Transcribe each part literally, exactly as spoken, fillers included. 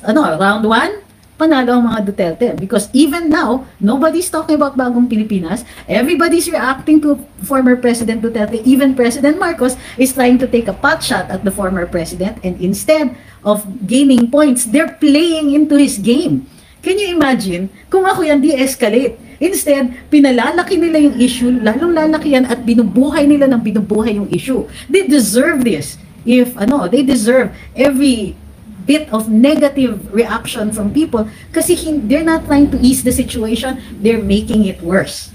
ano, round one, panalo ang mga Duterte. Because even now, nobody's talking about bagong Pilipinas. Everybody's reacting to former President Duterte. Even President Marcos is trying to take a pot shot at the former president. And instead of gaining points, they're playing into his game. Can you imagine? Kung ako yan, de-escalate. Instead, pinalalaki nila yung issue, lalong lalaki yan at binubuhay nila ng binubuhay yung issue. They deserve this. If, ano, they deserve every bit of negative reaction from people kasi they're not trying to ease the situation, they're making it worse.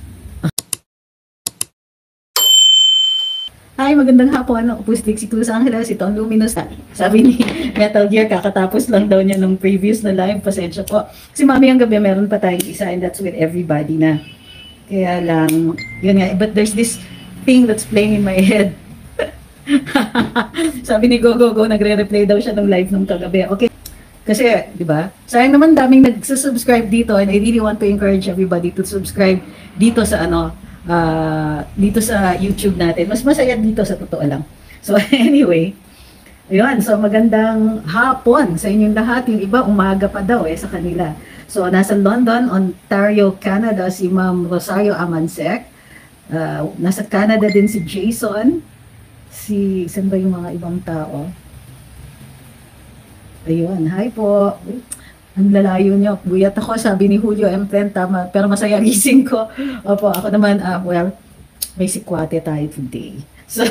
Hi, magandang hapon. Ako po si Dixie Cruz Angeles, itong Luminous. Sabi ni Metal Gear, kakatapos lang daw niya nung previous na live. Pasensya po. Si Mami ang gabi, meron pa tayong isa and that's with everybody na. Kaya lang, yun nga. But there's this thing that's playing in my head. Sabi ni Go Go Go, nagre-replay daw siya ng live nung kagabi. Okay. Kasi, di ba? Sayang naman daming nag-subscribe dito and I really want to encourage everybody to subscribe dito sa ano, uh, dito sa YouTube natin. Mas masaya dito sa totoo lang. So anyway, ayun. So magandang hapon sa inyong lahat. Yung iba, umaga pa daw eh sa kanila. So nasa London, Ontario, Canada, si Ma'am Rosario Amansek. Uh, nasa Canada din si Jason. Si, saan ba yung mga ibang tao? Ayun, hi po. Ang lalayo niyo. Buyat ako, sabi ni Julio M. ten, tama. Pero masaya gising ko. Opo, ako naman, uh, well, may sikwate tayo today. So,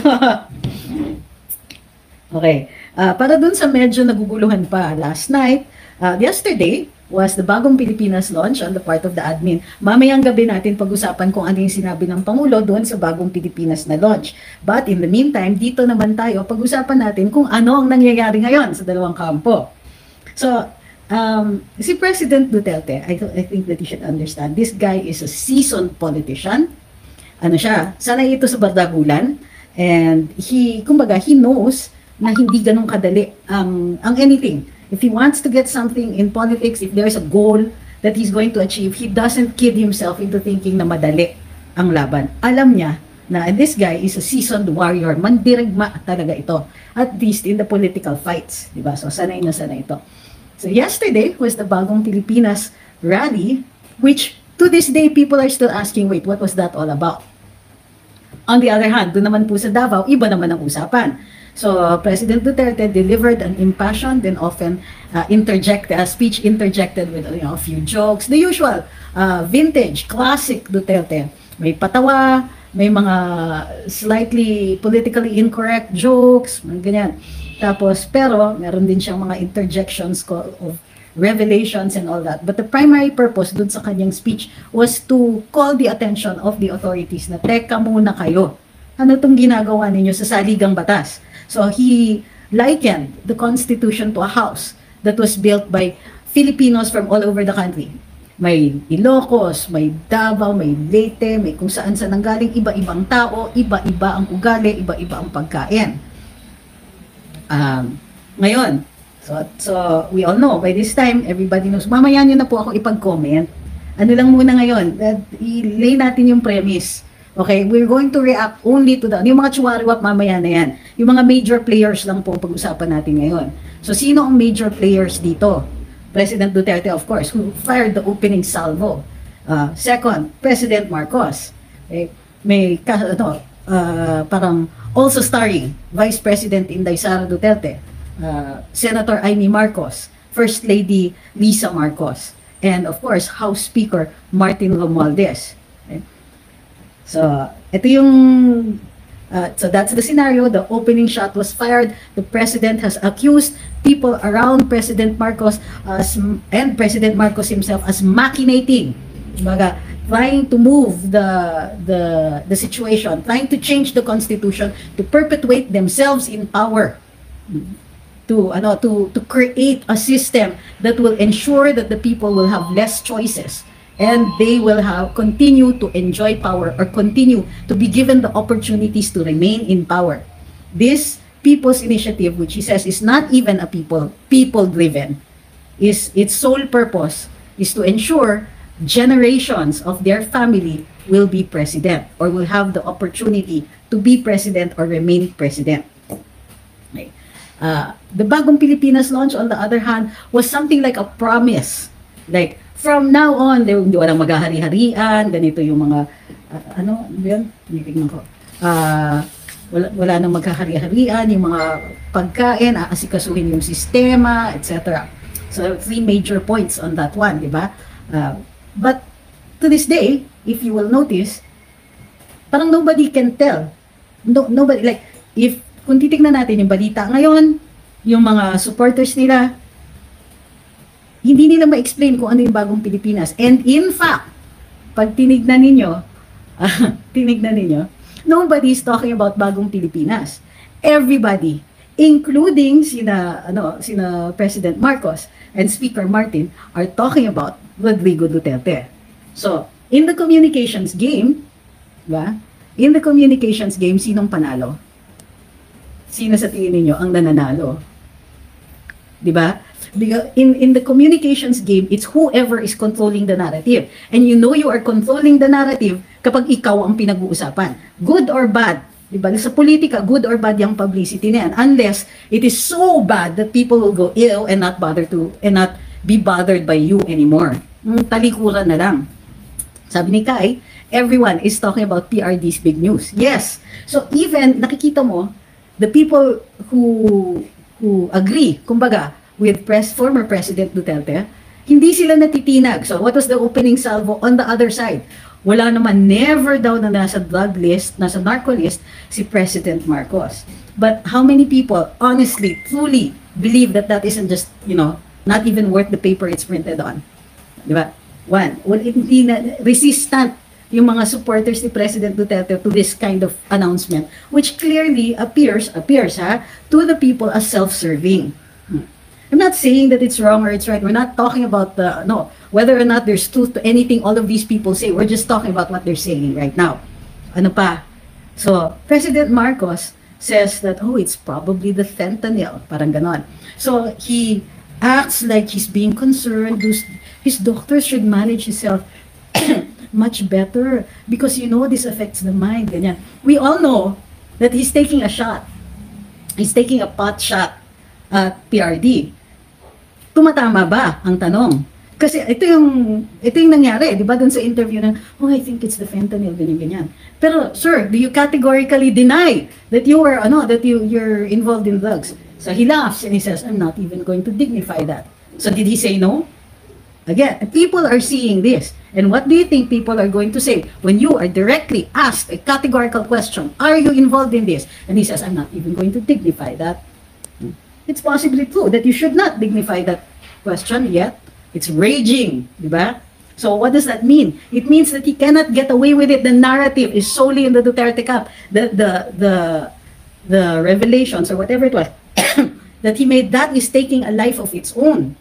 okay. Uh, para dun sa medyo naguguluhan pa, last night, uh, yesterday, was the Bagong Pilipinas launch on the part of the admin. Mamayang gabi natin pag-usapan kung ano yung sinabi ng Pangulo doon sa Bagong Pilipinas na launch. But in the meantime, dito naman tayo, pag-usapan natin kung ano ang nangyayari ngayon sa dalawang kampo. So, um, si President Duterte, I, th I think that you should understand, this guy is a seasoned politician. Ano siya? Sanay ito sa bardagulan. And he, kumbaga, he knows na hindi ganun kadali ang, ang anything. If he wants to get something in politics, if there's a goal that he's going to achieve, he doesn't kid himself into thinking na madali ang laban. Alam niya na this guy is a seasoned warrior. Mandirigma talaga ito. At least in the political fights. Diba? So sanay na sanay ito. So yesterday was the Bagong Pilipinas rally, which to this day people are still asking, wait, what was that all about? On the other hand, doon naman po sa Davao, iba naman ang usapan. So, President Duterte delivered an impassioned and often uh, interject, uh, speech interjected with you know, a few jokes. The usual, uh, vintage, classic Duterte. May patawa, may mga slightly politically incorrect jokes, ganyan. Tapos, pero, meron din siyang mga interjections of revelations and all that. But the primary purpose dun sa kanyang speech was to call the attention of the authorities na, teka muna kayo. Ano itong ginagawa ninyo sa saligang batas? So he likened the Constitution to a house that was built by Filipinos from all over the country. May Ilocos, may Davao, may Leyte, may kung saan saan nanggaling, iba-ibang tao, iba-iba ang ugali, iba-iba ang pagkain. Um, ngayon, so, so we all know, by this time, everybody knows. Mamaya nyo na po ako ipag-comment. Ano lang muna ngayon, i-lay natin yung premise. Okay, we're going to react only to the, yung mga chuwariwap mamaya na yan. Yung mga major players lang po pag-usapan natin ngayon. So, sino ang major players dito? President Duterte, of course, who fired the opening salvo. Uh, second, President Marcos. Okay, may, ano, uh, parang also starring Vice President Inday Sara Duterte, uh, Senator Amy Marcos, First Lady Lisa Marcos, and of course, House Speaker Martin Romualdez. Okay? So, ito yung, uh, so that's the scenario. The opening shot was fired. The president has accused people around President Marcos as, and President Marcos himself as machinating, baga, trying to move the, the, the situation, trying to change the constitution to perpetuate themselves in power, to, ano, to, to create a system that will ensure that the people will have less choices. And they will have continue to enjoy power or continue to be given the opportunities to remain in power. This people's initiative, which he says is not even a people, people-driven, is its sole purpose is to ensure generations of their family will be president or will have the opportunity to be president or remain president. Okay. Uh, the Bagong Pilipinas launch, on the other hand, was something like a promise. Like, from now on, hindi walang maghahari-harian, ganito yung mga, uh, ano, ano yun? Tingnan ko. Uh, wala, wala nang maghahari-harian, yung mga pagkain, aasikasuhin yung sistema, et cetera. So, three major points on that one, di ba? Uh, but, to this day, if you will notice, parang nobody can tell. No, nobody, like, if kung titignan natin yung balita ngayon, yung mga supporters nila, hindi nila ma-explain kung ano yung Bagong Pilipinas. And in fact, pag tinignan ninyo, uh, tinignan ninyo, nobody is talking about Bagong Pilipinas. Everybody, including sina, ano, sina President Marcos and Speaker Martin, are talking about Rodrigo Duterte. So, in the communications game, ba? In the communications game, sinong panalo? Sino sa tingin niyo ang nananalo? 'Di ba? Because in in the communications game, it's whoever is controlling the narrative. And you know you are controlling the narrative kapag ikaw ang pinag-uusapan. Good or bad, 'di ba? Sa politika, good or bad yung publicity na yan. Unless it is so bad that people will go ill and not bother to and not be bothered by you anymore. Mm, talikuran na lang. Sabi ni Kai, everyone is talking about P R D's big news. Yes. So even nakikita mo the people who who agree, kumbaga, with pres, former President Duterte, hindi sila natitinag. So, what was the opening salvo on the other side? Wala naman, never daw na nasa drug list, nasa narco list, si President Marcos. But how many people, honestly, truly believe that that isn't just, you know, not even worth the paper it's printed on? Di ba? One, well, hindi na, resistant yung mga supporters ni President Duterte to this kind of announcement, which clearly appears, appears ha, to the people as self-serving. Hmm. I'm not saying that it's wrong or it's right. We're not talking about the, no, whether or not there's truth to anything all of these people say. We're just talking about what they're saying right now. Ano pa? So, President Marcos says that, oh, it's probably the fentanyl. Parang ganon. So, he acts like he's being concerned. His, his doctor should manage himself much better because you know this affects the mind. Ganyan. We all know that he's taking a shot. He's taking a pot shot at P R D. Tumatama ba ang tanong? Kasi ito yung ito yung nangyari, 'di ba, dun sa interview na, oh, I think it's the fentanyl, ganyan ganyan. Pero sir, do you categorically deny that you were ano that you you're involved in drugs? So he laughs and he says, I'm not even going to dignify that. So did he say no? Again, people are seeing this. And what do you think people are going to say when you are directly asked a categorical question? Are you involved in this? And he says, I'm not even going to dignify that. It's possibly true that you should not dignify that question, yet it's raging, di ba? So what does that mean? It means that he cannot get away with it. The narrative is solely in the Duterte camp. The, the, the, the revelations or whatever it was that he made, that is taking a life of its own.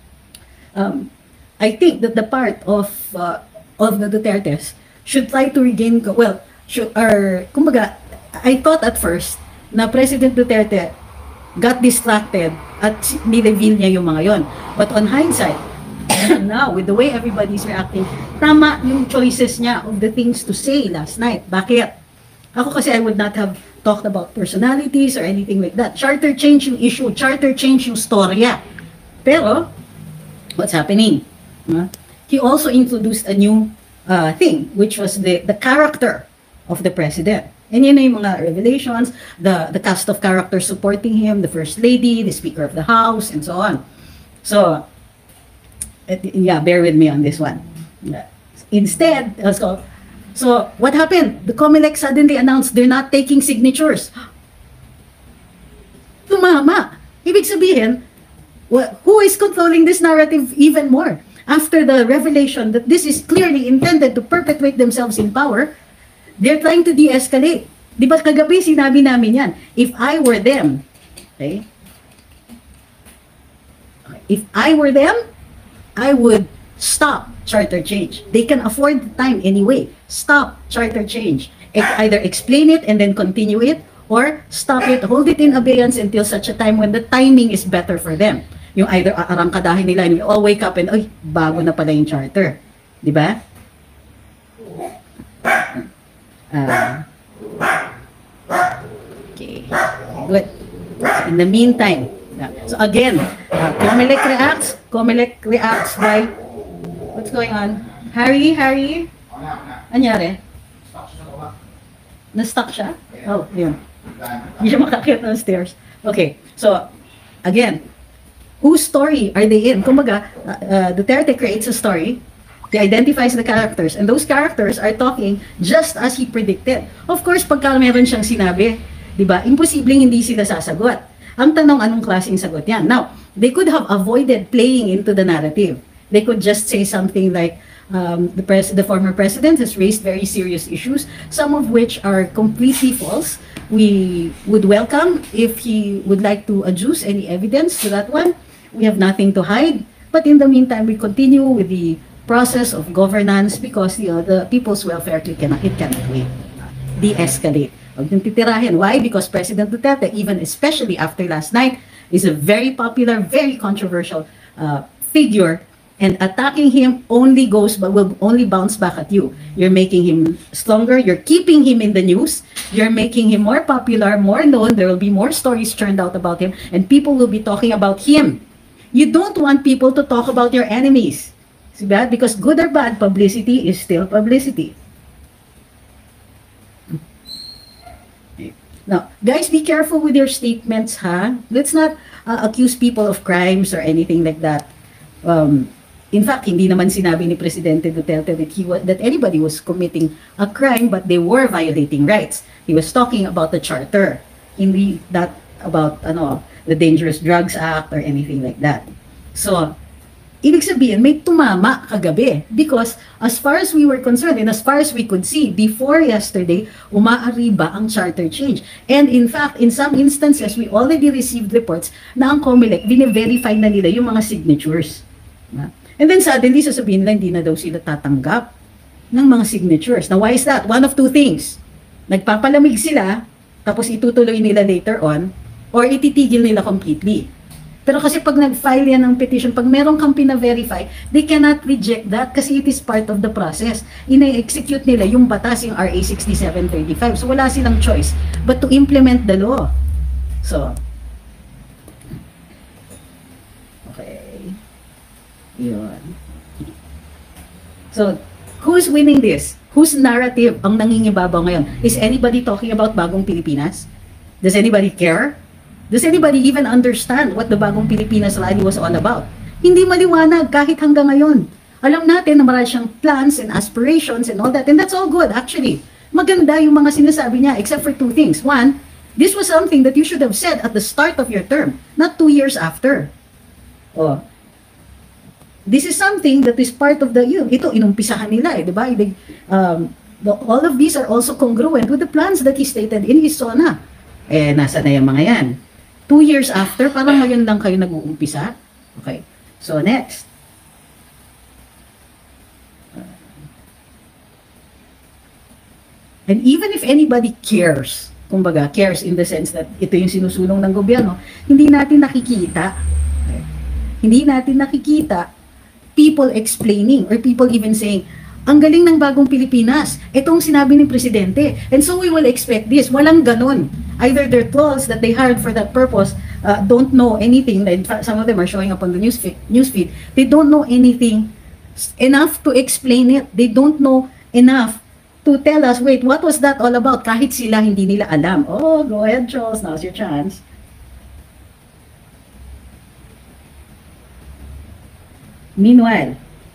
Um, I think that the part of uh, of the Dutertes should try to regain, well, should, or, kumbaga, I thought at first na President Duterte got distracted at ni-reveal niya yung mga yon. But on hindsight, now, with the way everybody's reacting, tama yung choices niya of the things to say last night. Bakit? Ako kasi I would not have talked about personalities or anything like that. Charter change yung issue, charter change yung storya. Pero, what's happening? Uh, he also introduced a new uh, thing, which was the, the character of the president. And yun na yung mga revelations, the, the cast of characters supporting him, the First Lady, the Speaker of the House, and so on. So, yeah, bear with me on this one. Instead, so, so what happened? The COMELEC suddenly announced they're not taking signatures. Tumama. Ibig sabihin, who is controlling this narrative even more? After the revelation that this is clearly intended to perpetuate themselves in power, they're trying to de-escalate. Di ba kagabi sinabi namin yan? If I were them, okay? If I were them, I would stop charter change. They can afford the time anyway. Stop charter change. E either explain it and then continue it, or stop it, hold it in abeyance until such a time when the timing is better for them. Yung either arangkadahin nila and we all wake up and, ay, bago na pala yung charter. Di ba? Uh, okay. Good. In the meantime, yeah. So again, uh, Comelec reacts, Comelec reacts by, what's going on? Harry, Harry? Anyari? Na-stuck siya? Oh, yun. Hindi siya makakit ng stairs. Okay, so, again, whose story are they in? Kumbaga, uh, uh, Duterte creates a story, he identifies the characters, and those characters are talking just as he predicted. Of course, pagka meron siyang sinabi, di ba, imposibleng hindi sila sasagot. Ang tanong, anong klaseng sagot yan? Now, they could have avoided playing into the narrative. They could just say something like, Um, the, pres the former president has raised very serious issues, some of which are completely false. We would welcome if he would like to adduce any evidence to that one. We have nothing to hide. But in the meantime, we continue with the process of governance because you know, the people's welfare, it cannot, it cannot wait. De-escalate. Huwag niyong titirahin. Why? Because President Duterte, even especially after last night, is a very popular, very controversial uh, figure. And attacking him only goes, but will only bounce back at you. You're making him stronger. You're keeping him in the news. You're making him more popular, more known. There will be more stories churned out about him, and people will be talking about him. You don't want people to talk about your enemies. See that? Because good or bad, publicity is still publicity. Now, guys, be careful with your statements, ha? Let's not uh, accuse people of crimes or anything like that. Um, In fact, hindi naman sinabi ni Presidente Duterte that he was, that anybody was committing a crime, but they were violating rights. He was talking about the charter, hindi that about ano the Dangerous Drugs Act or anything like that. So, ibig sabihin may tumama kagabi because as far as we were concerned and as far as we could see before yesterday, umaariba ang charter change. And in fact, in some instances, we already received reports na ang Comelec bine-verify na nila yung mga signatures. And then suddenly, sasabihin nila, hindi na daw sila tatanggap ng mga signatures. Now, why is that? One of two things. Nagpapalamig sila, tapos itutuloy nila later on, or ititigil nila completely. Pero kasi pag nag-file yan ng petition, pag meron kang pina-verify, they cannot reject that kasi it is part of the process. Ina-execute nila yung batas, yung R A sixty-seven thirty-five. So, wala silang choice but to implement the law. So, yun. So, who's winning this? Whose narrative ang nangingibabaw ngayon? Is anybody talking about Bagong Pilipinas? Does anybody care? Does anybody even understand what the Bagong Pilipinas rally was all about? Hindi maliwanag kahit hanggang ngayon. Alam natin na marami siyang plans and aspirations and all that, and that's all good actually. Maganda yung mga sinasabi niya except for two things. One, this was something that you should have said at the start of your term, not two years after. Oh. This is something that is part of the, yun, ito, inumpisahan nila eh, di ba? Um, the, all of these are also congruent with the plans that he stated in his SONA. Eh, nasa na yung mga yan? Two years after, parang ngayon lang kayo nag-uumpisa. Okay. So, next. And even if anybody cares, kumbaga, cares in the sense that ito yung sinusulong ng gobyerno, hindi natin nakikita, okay, hindi natin nakikita people explaining or people even saying, ang galing ng Bagong Pilipinas, itong sinabi ni Presidente. And so we will expect this. Walang ganon. Either their trolls that they hired for that purpose uh, don't know anything. Some of them are showing up on the newsfeed. newsfeed. They don't know anything enough to explain it. They don't know enough to tell us, wait, what was that all about? Kahit sila hindi nila alam. Oh, go ahead, Charles. Now's your chance. Meanwhile,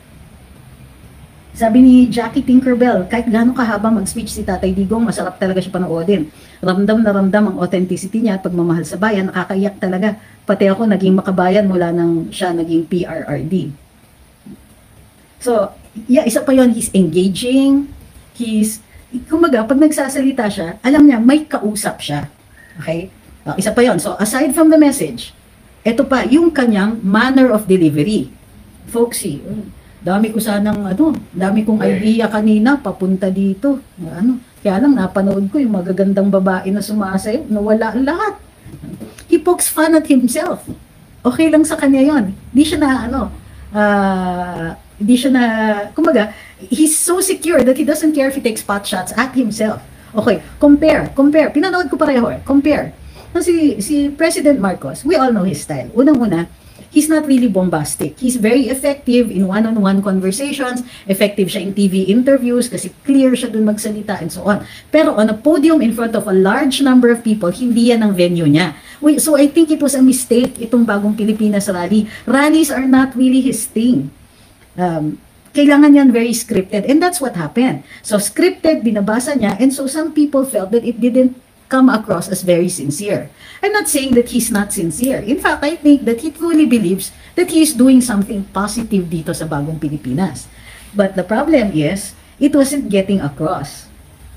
sabi ni Jackie Tinkerbell, kahit gano'ng kahaba mag-speech si Tatay Digong, masarap talaga siya panoodin. Ramdam na ramdam ang authenticity niya at pagmamahal sa bayan, nakakaiyak talaga. Pati ako naging makabayan mula nang siya naging P R R D. So, yeah, isa pa yon, he's engaging, he's, kumaga, pag nagsasalita siya, alam niya, may kausap siya. Okay? Uh, isa pa yon. So, aside from the message, ito pa, yung kanyang manner of delivery. Folksy, dami ko sanang, ano, dami kong idea kanina, papunta dito. Ano, kaya lang, napanood ko yung magagandang babae na sumasayo, nawala ang lahat. He pokes fun at himself. Okay lang sa kanya yon. Di siya na, ano, uh, di siya na, kumaga, he's so secure that he doesn't care if he takes pot shots at himself. Okay, compare, compare. Pinanood ko pareho eh. Compare Kasi si President Marcos, we all know his style. Unang-una, he's not really bombastic. He's very effective in one-on-one conversations, effective siya in T V interviews kasi clear siya dun magsalita and so on. Pero on a podium in front of a large number of people, hindi yan ang venue niya. So I think it was a mistake itong Bagong Pilipinas rally. Rallies are not really his thing. Um, kailangan yan very scripted and that's what happened. So scripted, binabasa niya and so some people felt that it didn't come across as very sincere. I'm not saying that he's not sincere. In fact, I think that he truly believes that he is doing something positive dito sa Bagong Pilipinas. But the problem is, it wasn't getting across.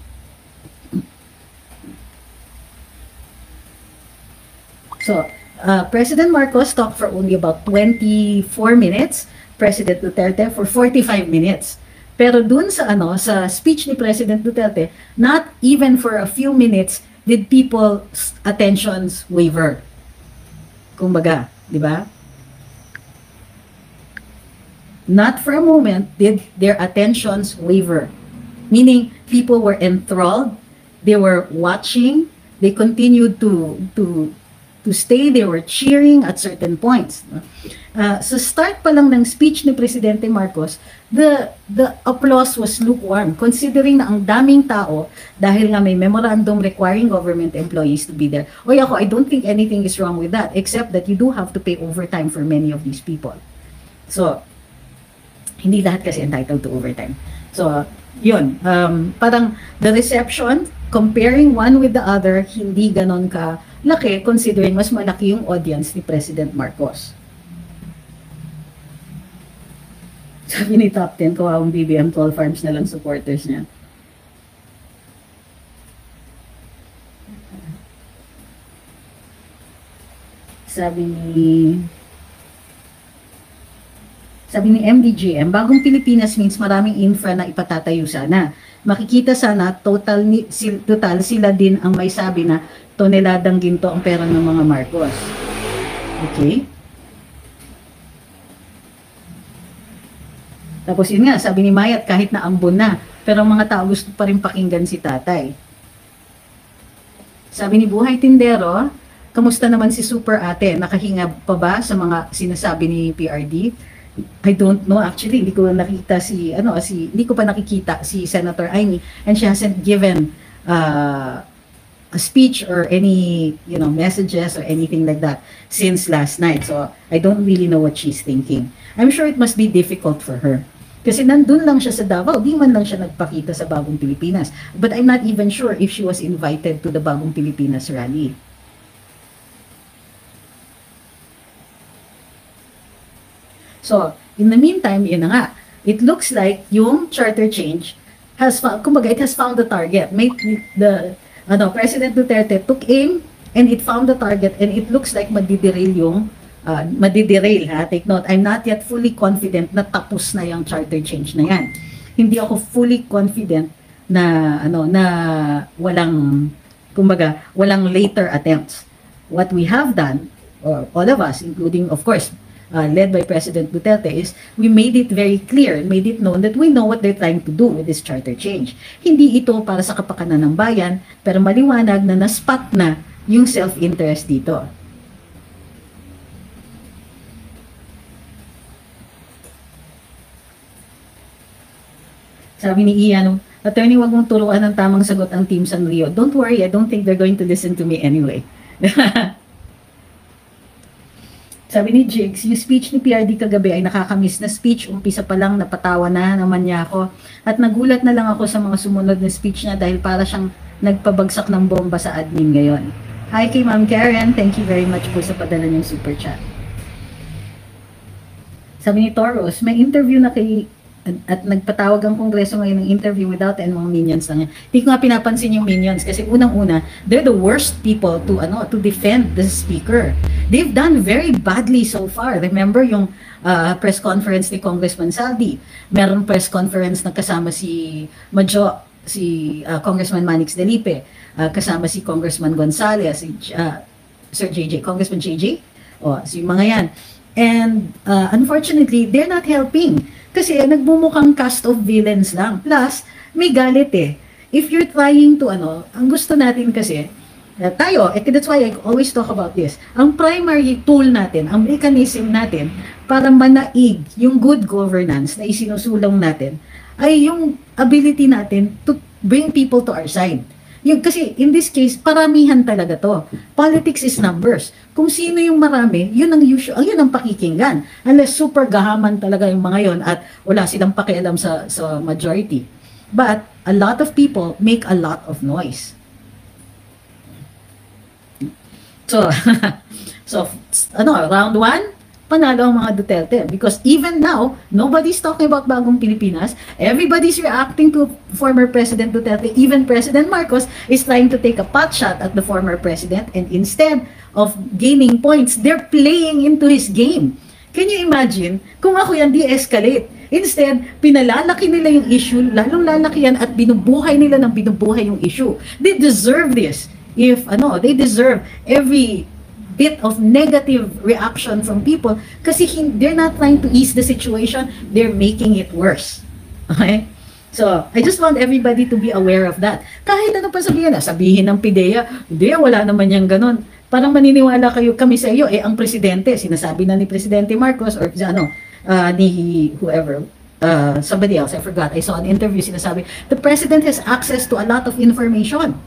So, uh, President Marcos talked for only about twenty-four minutes. President Duterte for forty-five minutes. Pero dun sa ano sa speech ni President Duterte, not even for a few minutes did people's attentions waver. Kumbaga, di ba? Not for a moment did their attentions waver. Meaning people were enthralled, they were watching, they continued to to to stay, they were cheering at certain points. Uh, sa start pa lang ng speech ni Presidente Marcos, the the applause was lukewarm, considering na ang daming tao, dahil nga may memorandum requiring government employees to be there. O ako, I don't think anything is wrong with that, except that you do have to pay overtime for many of these people. So, hindi lahat kasi entitled to overtime. So, yun, um, parang the reception, comparing one with the other, hindi ganon ka laki, considering mas malaki yung audience ni President Marcos. Sabi ni Top ten, kawawang B B M Tall Farms na lang supporters niya. Sabi ni Sabi ni M D G M, Bagong Pilipinas means maraming infra na ipatatayo sana. Makikita sana total, ni, sil, total sila din ang may sabi na toneladang ginto ang pera ng mga Marcos. Okay? Tapos yun nga, sabi ni Mayat, kahit na ambon na, pero ang mga tao gusto pa rin pakinggan si tatay. Sabi ni Buhay Tindero, kamusta naman si Super Ate? Nakahinga pa ba sa mga sinasabi ni P R D? I don't know, actually, hindi ko nakita si, ano, si, hindi ko pa nakikita si Senator Amy, and she hasn't given uh, a speech or any, you know, messages or anything like that since last night. So, I don't really know what she's thinking. I'm sure it must be difficult for her. Kasi nandun lang siya sa Davao, di man lang siya nagpakita sa Bagong Pilipinas. But I'm not even sure if she was invited to the Bagong Pilipinas rally. So, in the meantime, yun na nga, it looks like yung charter change has found, kumbaga, it has found the target. May, the, ano, President Duterte took aim and it found the target and it looks like madiderail yung, uh, madiderail, ha, take note, I'm not yet fully confident na tapos na yung charter change na yan. Hindi ako fully confident na, ano, na walang, kumbaga, walang later attempts. What we have done, or all of us, including, of course, Uh, led by President Duterte, is we made it very clear, made it known that we know what they're trying to do with this charter change. Hindi ito para sa kapakanan ng bayan, pero maliwanag na na-spot na yung self-interest dito. Sabi ni Ian, Attorney, wag mong turuan ng tamang sagot ang Team San Rio. Don't worry, I don't think they're going to listen to me anyway. Sabi ni Jigs, yung speech ni P R D kagabi ay nakakamiss na speech. Umpisa pa lang, napatawa na naman niya ako. At nagulat na lang ako sa mga sumunod na speech niya dahil para siyang nagpabagsak ng bomba sa admin ngayon. Hi kay Ma'am Karen, thank you very much po sa padala niyong super chat. Sabi ni Toros, may interview na kay at, at nagpatawag ang Kongreso ngayon ng interview without and mga minions lang niya. Hindi ko nga pinapansin yung minions kasi unang-una, they're the worst people to ano to defend the speaker. They've done very badly so far. Remember yung uh, press conference ni Congressman Saldi. Meron press conference na kasama si Majo, si uh, Congressman Manix Delipe, uh, kasama si Congressman Gonzales, si uh, Sir J J, Congressman J J, o si mga yan. And uh, unfortunately, they're not helping. Kasi nagbumukhang cast of villains lang. Plus, may galit eh. If you're trying to ano, ang gusto natin kasi, Uh, tayo, eh, that's why I always talk about this. Ang primary tool natin, ang mechanism natin para manaig yung good governance na isinusulong natin ay yung ability natin to bring people to our side. Yung, kasi in this case, paramihan talaga to. Politics is numbers. Kung sino yung marami, yun ang usual, yun ang pakikinggan. Unless super gahaman talaga yung mga yon at wala silang pakialam sa, sa majority. But a lot of people make a lot of noise. So, so ano, round one, panalo ang mga Duterte. Because even now, nobody's talking about Bagong Pilipinas. Everybody's reacting to former President Duterte. Even President Marcos is trying to take a pot shot at the former president. And instead of gaining points, they're playing into his game. Can you imagine? Kung ako yan, de-escalate. Instead, pinalalaki nila yung issue, lalong lalaki yan at binubuhay nila ng binubuhay yung issue. They deserve this. If, ano, they deserve every bit of negative reaction from people kasi they're not trying to ease the situation, they're making it worse. Okay? So, I just want everybody to be aware of that. Kahit ano pa sabihin na, sabihin ng PIDEA, hindi, wala naman yung ganun. Parang maniniwala kayo kami sa iyo, eh, ang presidente, sinasabi na ni Presidente Marcos or ano, uh, ni whoever, uh, somebody else, I forgot, I saw an interview, sinasabi, the president has access to a lot of information.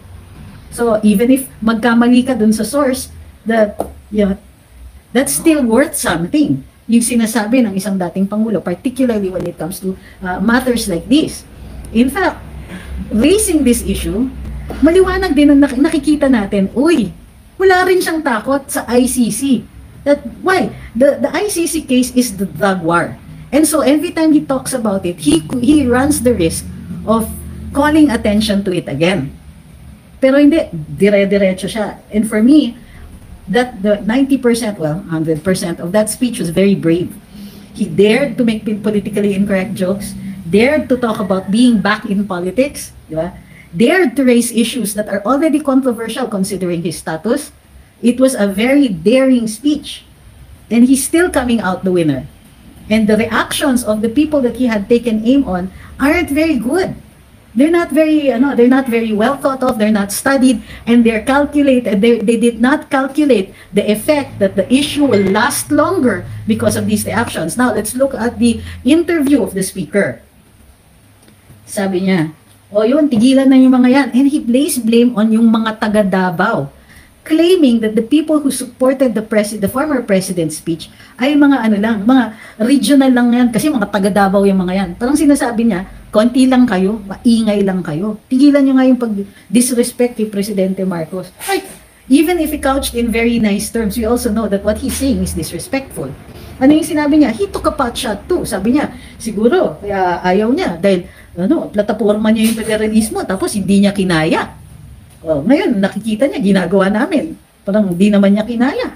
So, even if magkamali ka dun sa source, that, yeah, that's still worth something. Yung sinasabi ng isang dating Pangulo, particularly when it comes to uh, matters like this. In fact, raising this issue, maliwanag din na nakikita natin, uy, wala rin siyang takot sa I C C. That, why? The, the I C C case is the drug war. And so every time he talks about it, he, he runs the risk of calling attention to it again. Pero hindi, dire-diretso siya. And for me, that the ninety percent, well, one hundred percent of that speech was very brave. He dared to make politically incorrect jokes, dared to talk about being back in politics, di ba? Dared to raise issues that are already controversial considering his status. It was a very daring speech. And he's still coming out the winner. And the reactions of the people that he had taken aim on aren't very good. They're not very, ano, they're not very well thought of, they're not studied, and they're calculated, they, they did not calculate the effect that the issue will last longer because of these reactions. Now, let's look at the interview of the speaker. Sabi niya, o yun, tigilan na yung mga yan. And he placed blame on yung mga taga Davao, claiming that the people who supported the president, the former president's speech ay mga ano lang, mga regional lang yan, kasi mga taga Davao yung mga yan. Parang sinasabi niya, konti lang kayo, maingay lang kayo. Tigilan nyo nga yung pag-disrespect kay Presidente Marcos. Like, even if he couched in very nice terms, we also know that what he's saying is disrespectful. Ano yung sinabi niya? He took a pot shot too. Sabi niya, siguro, kaya ayaw niya dahil ano, plataforma niya yung federalismo tapos hindi niya kinaya. Oh, ngayon, nakikita niya, ginagawa namin. Parang hindi naman niya kinaya.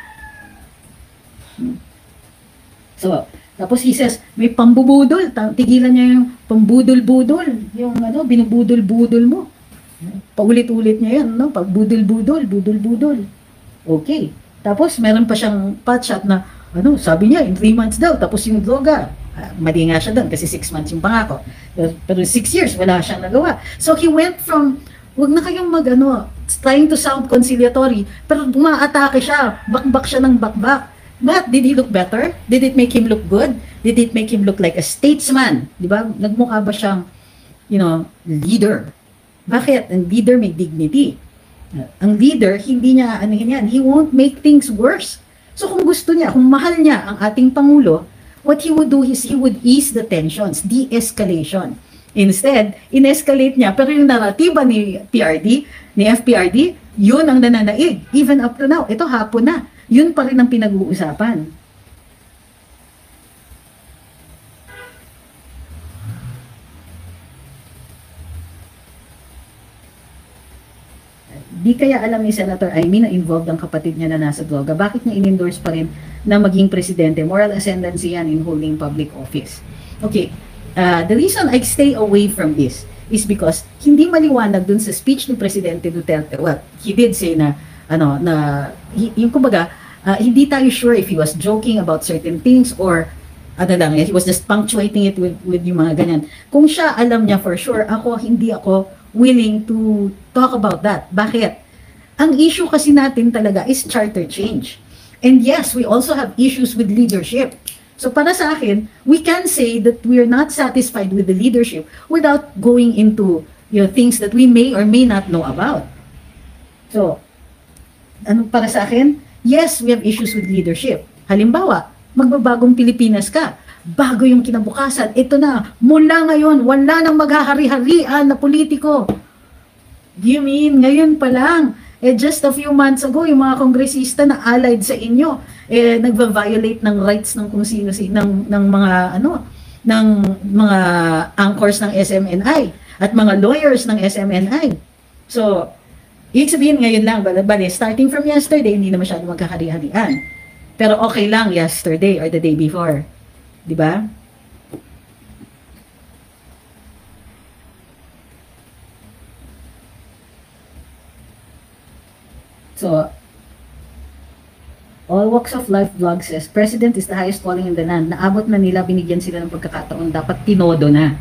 So, tapos he says, may pambubudol. Tigilan niya yung pambudol-budol. Yung ano, binubudol-budol mo. Paulit-ulit niya yan, no? Pagbudol-budol, budol-budol. Okay. Tapos, meron pa siyang potshot na, ano, sabi niya, in three months daw. Tapos yung droga, uh, mali nga siya doon kasi six months yung pangako. Pero, pero six years, wala siyang nagawa. So, he went from, wag na kayong mag, ano, trying to sound conciliatory, pero umaatake siya, bakbak siya ng bakbak. But did he look better? Did it make him look good? Did it make him look like a statesman? Di ba? Nagmukha ba siyang, you know, leader? Bakit? Ang leader may dignity. Ang leader, hindi niya, ano yan, he won't make things worse. So kung gusto niya, kung mahal niya ang ating Pangulo, what he would do is he would ease the tensions, de-escalation. Instead, in-escalate niya, pero yung naratiba ni P R D, ni F P R D, yun ang nananaig. Even up to now, ito hapon na. Yun pa rin ang pinag-uusapan. Di kaya alam ni Senator Amy na involved ang kapatid niya na nasa droga. Bakit niya in-endorse pa rin na maging presidente? Moral ascendancy yan in holding public office. Okay, uh, the reason I stay away from this is because hindi maliwanag dun sa speech ni Presidente Duterte. Well, he did say na, ano, na, yung kumbaga, uh, hindi tayo sure if he was joking about certain things or ano lang, he was just punctuating it with, with yung mga ganyan. Kung siya alam niya for sure, ako, hindi ako willing to talk about that. Bakit? Ang issue kasi natin talaga is charter change. And yes, we also have issues with leadership. So para sa akin, we can say that we are not satisfied with the leadership without going into, you know, things that we may or may not know about. So, ano para sa akin? Yes, we have issues with leadership. Halimbawa, magbabagong Pilipinas ka, bago yung kinabukasan, ito na, mula ngayon, wala nang maghahari-harian na politiko. You mean, ngayon pa lang, eh just a few months ago, yung mga kongresista na allied sa inyo, eh nagva-violate ng rights ng kung sino, ng, ng mga, ano, ng mga anchors ng S M N I at mga lawyers ng S M N I. So, ibig sabihin ngayon lang, bale, starting from yesterday, hindi na masyado magkakari-harian. Pero okay lang yesterday or the day before. Di ba? So, All Walks of Life vlog says, President is the highest calling in the land. Naabot na nila, binigyan sila ng pagkakataon. Dapat tinodo na.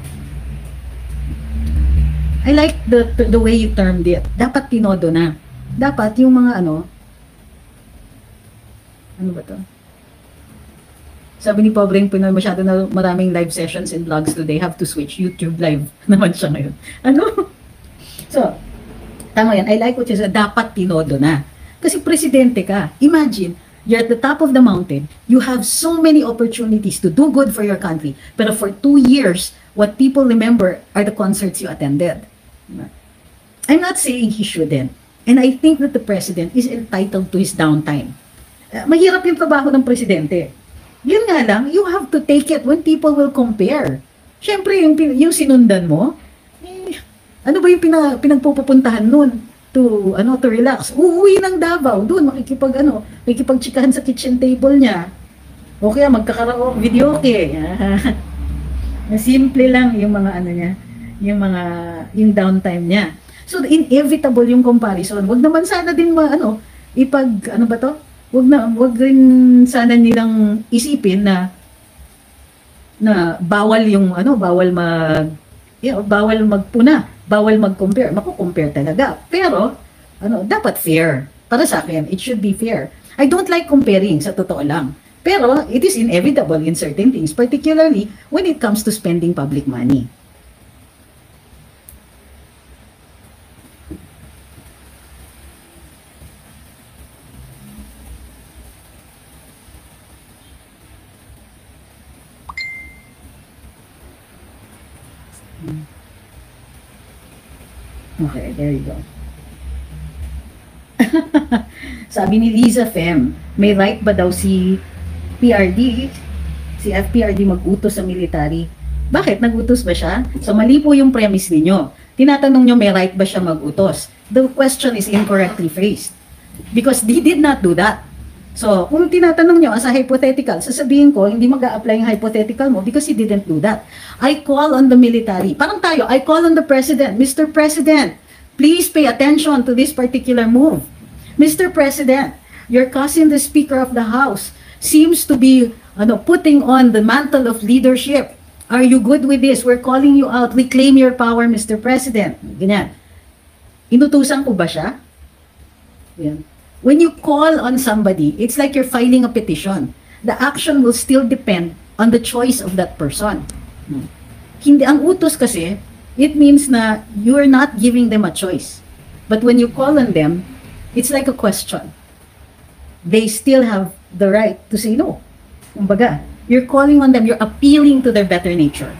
I like the the way you termed it. Dapat tinodo na. Dapat yung mga ano, ano ba to? Sabi ni Pobreng Pinoy, masyado na maraming live sessions and vlogs today. Have to switch. YouTube live naman siya ngayon. Ano? So, tama yan. I like what you said. Dapat tinodo na. Kasi presidente ka. Imagine, you're at the top of the mountain. You have so many opportunities to do good for your country. Pero for two years, what people remember are the concerts you attended. I'm not saying he shouldn't. And I think that the president is entitled to his downtime. Uh, mahirap yung trabaho ng presidente. Yun nga lang, you have to take it when people will compare. Siyempre, yung, yung sinundan mo, eh, ano ba yung pina, pinagpupuntahan nun to, ano, to relax? Uuwi ng Davao, dun, makikipag, ano, makikipagtsikahan sa kitchen table niya. O kaya magkakaroon video okay. Simple lang yung mga ano niya, yung mga, yung downtime niya. So, inevitable yung comparison. Wag naman sana din ma, ano, ipag, ano ba to? Wag na, wag rin sana nilang isipin na na bawal yung ano, bawal mag you know, bawal magpuna, bawal mag-compare. Mako-compare talaga. Pero ano, dapat fair. Para sa akin, it should be fair. I don't like comparing sa totoo lang. Pero it is inevitable in certain things, particularly when it comes to spending public money. Okay, there you go. Sabi ni Liza Fem, may right ba daw si P R D, si F P R D mag-utos sa military? Bakit? Nag-utos ba siya? So mali po yung premise ninyo. Tinatanong nyo may right ba siya mag-utos? The question is incorrectly phrased. Because they did not do that. So, kung tinatanong nyo as a hypothetical, sasabihin ko, hindi mag-a-apply yung hypothetical mo because he didn't do that. I call on the military. Parang tayo, I call on the President. Mister President, please pay attention to this particular move. Mister President, your cousin, the Speaker of the House, seems to be ano, putting on the mantle of leadership. Are you good with this? We're calling you out. Reclaim your power, Mister President. Ganyan. Inutusan ko ba siya? Yan. When you call on somebody, it's like you're filing a petition. The action will still depend on the choice of that person. Hmm. Hindi, ang utos kasi, it means na you're not giving them a choice. But when you call on them, it's like a question. They still have the right to say no. Kumbaga, you're calling on them, you're appealing to their better nature.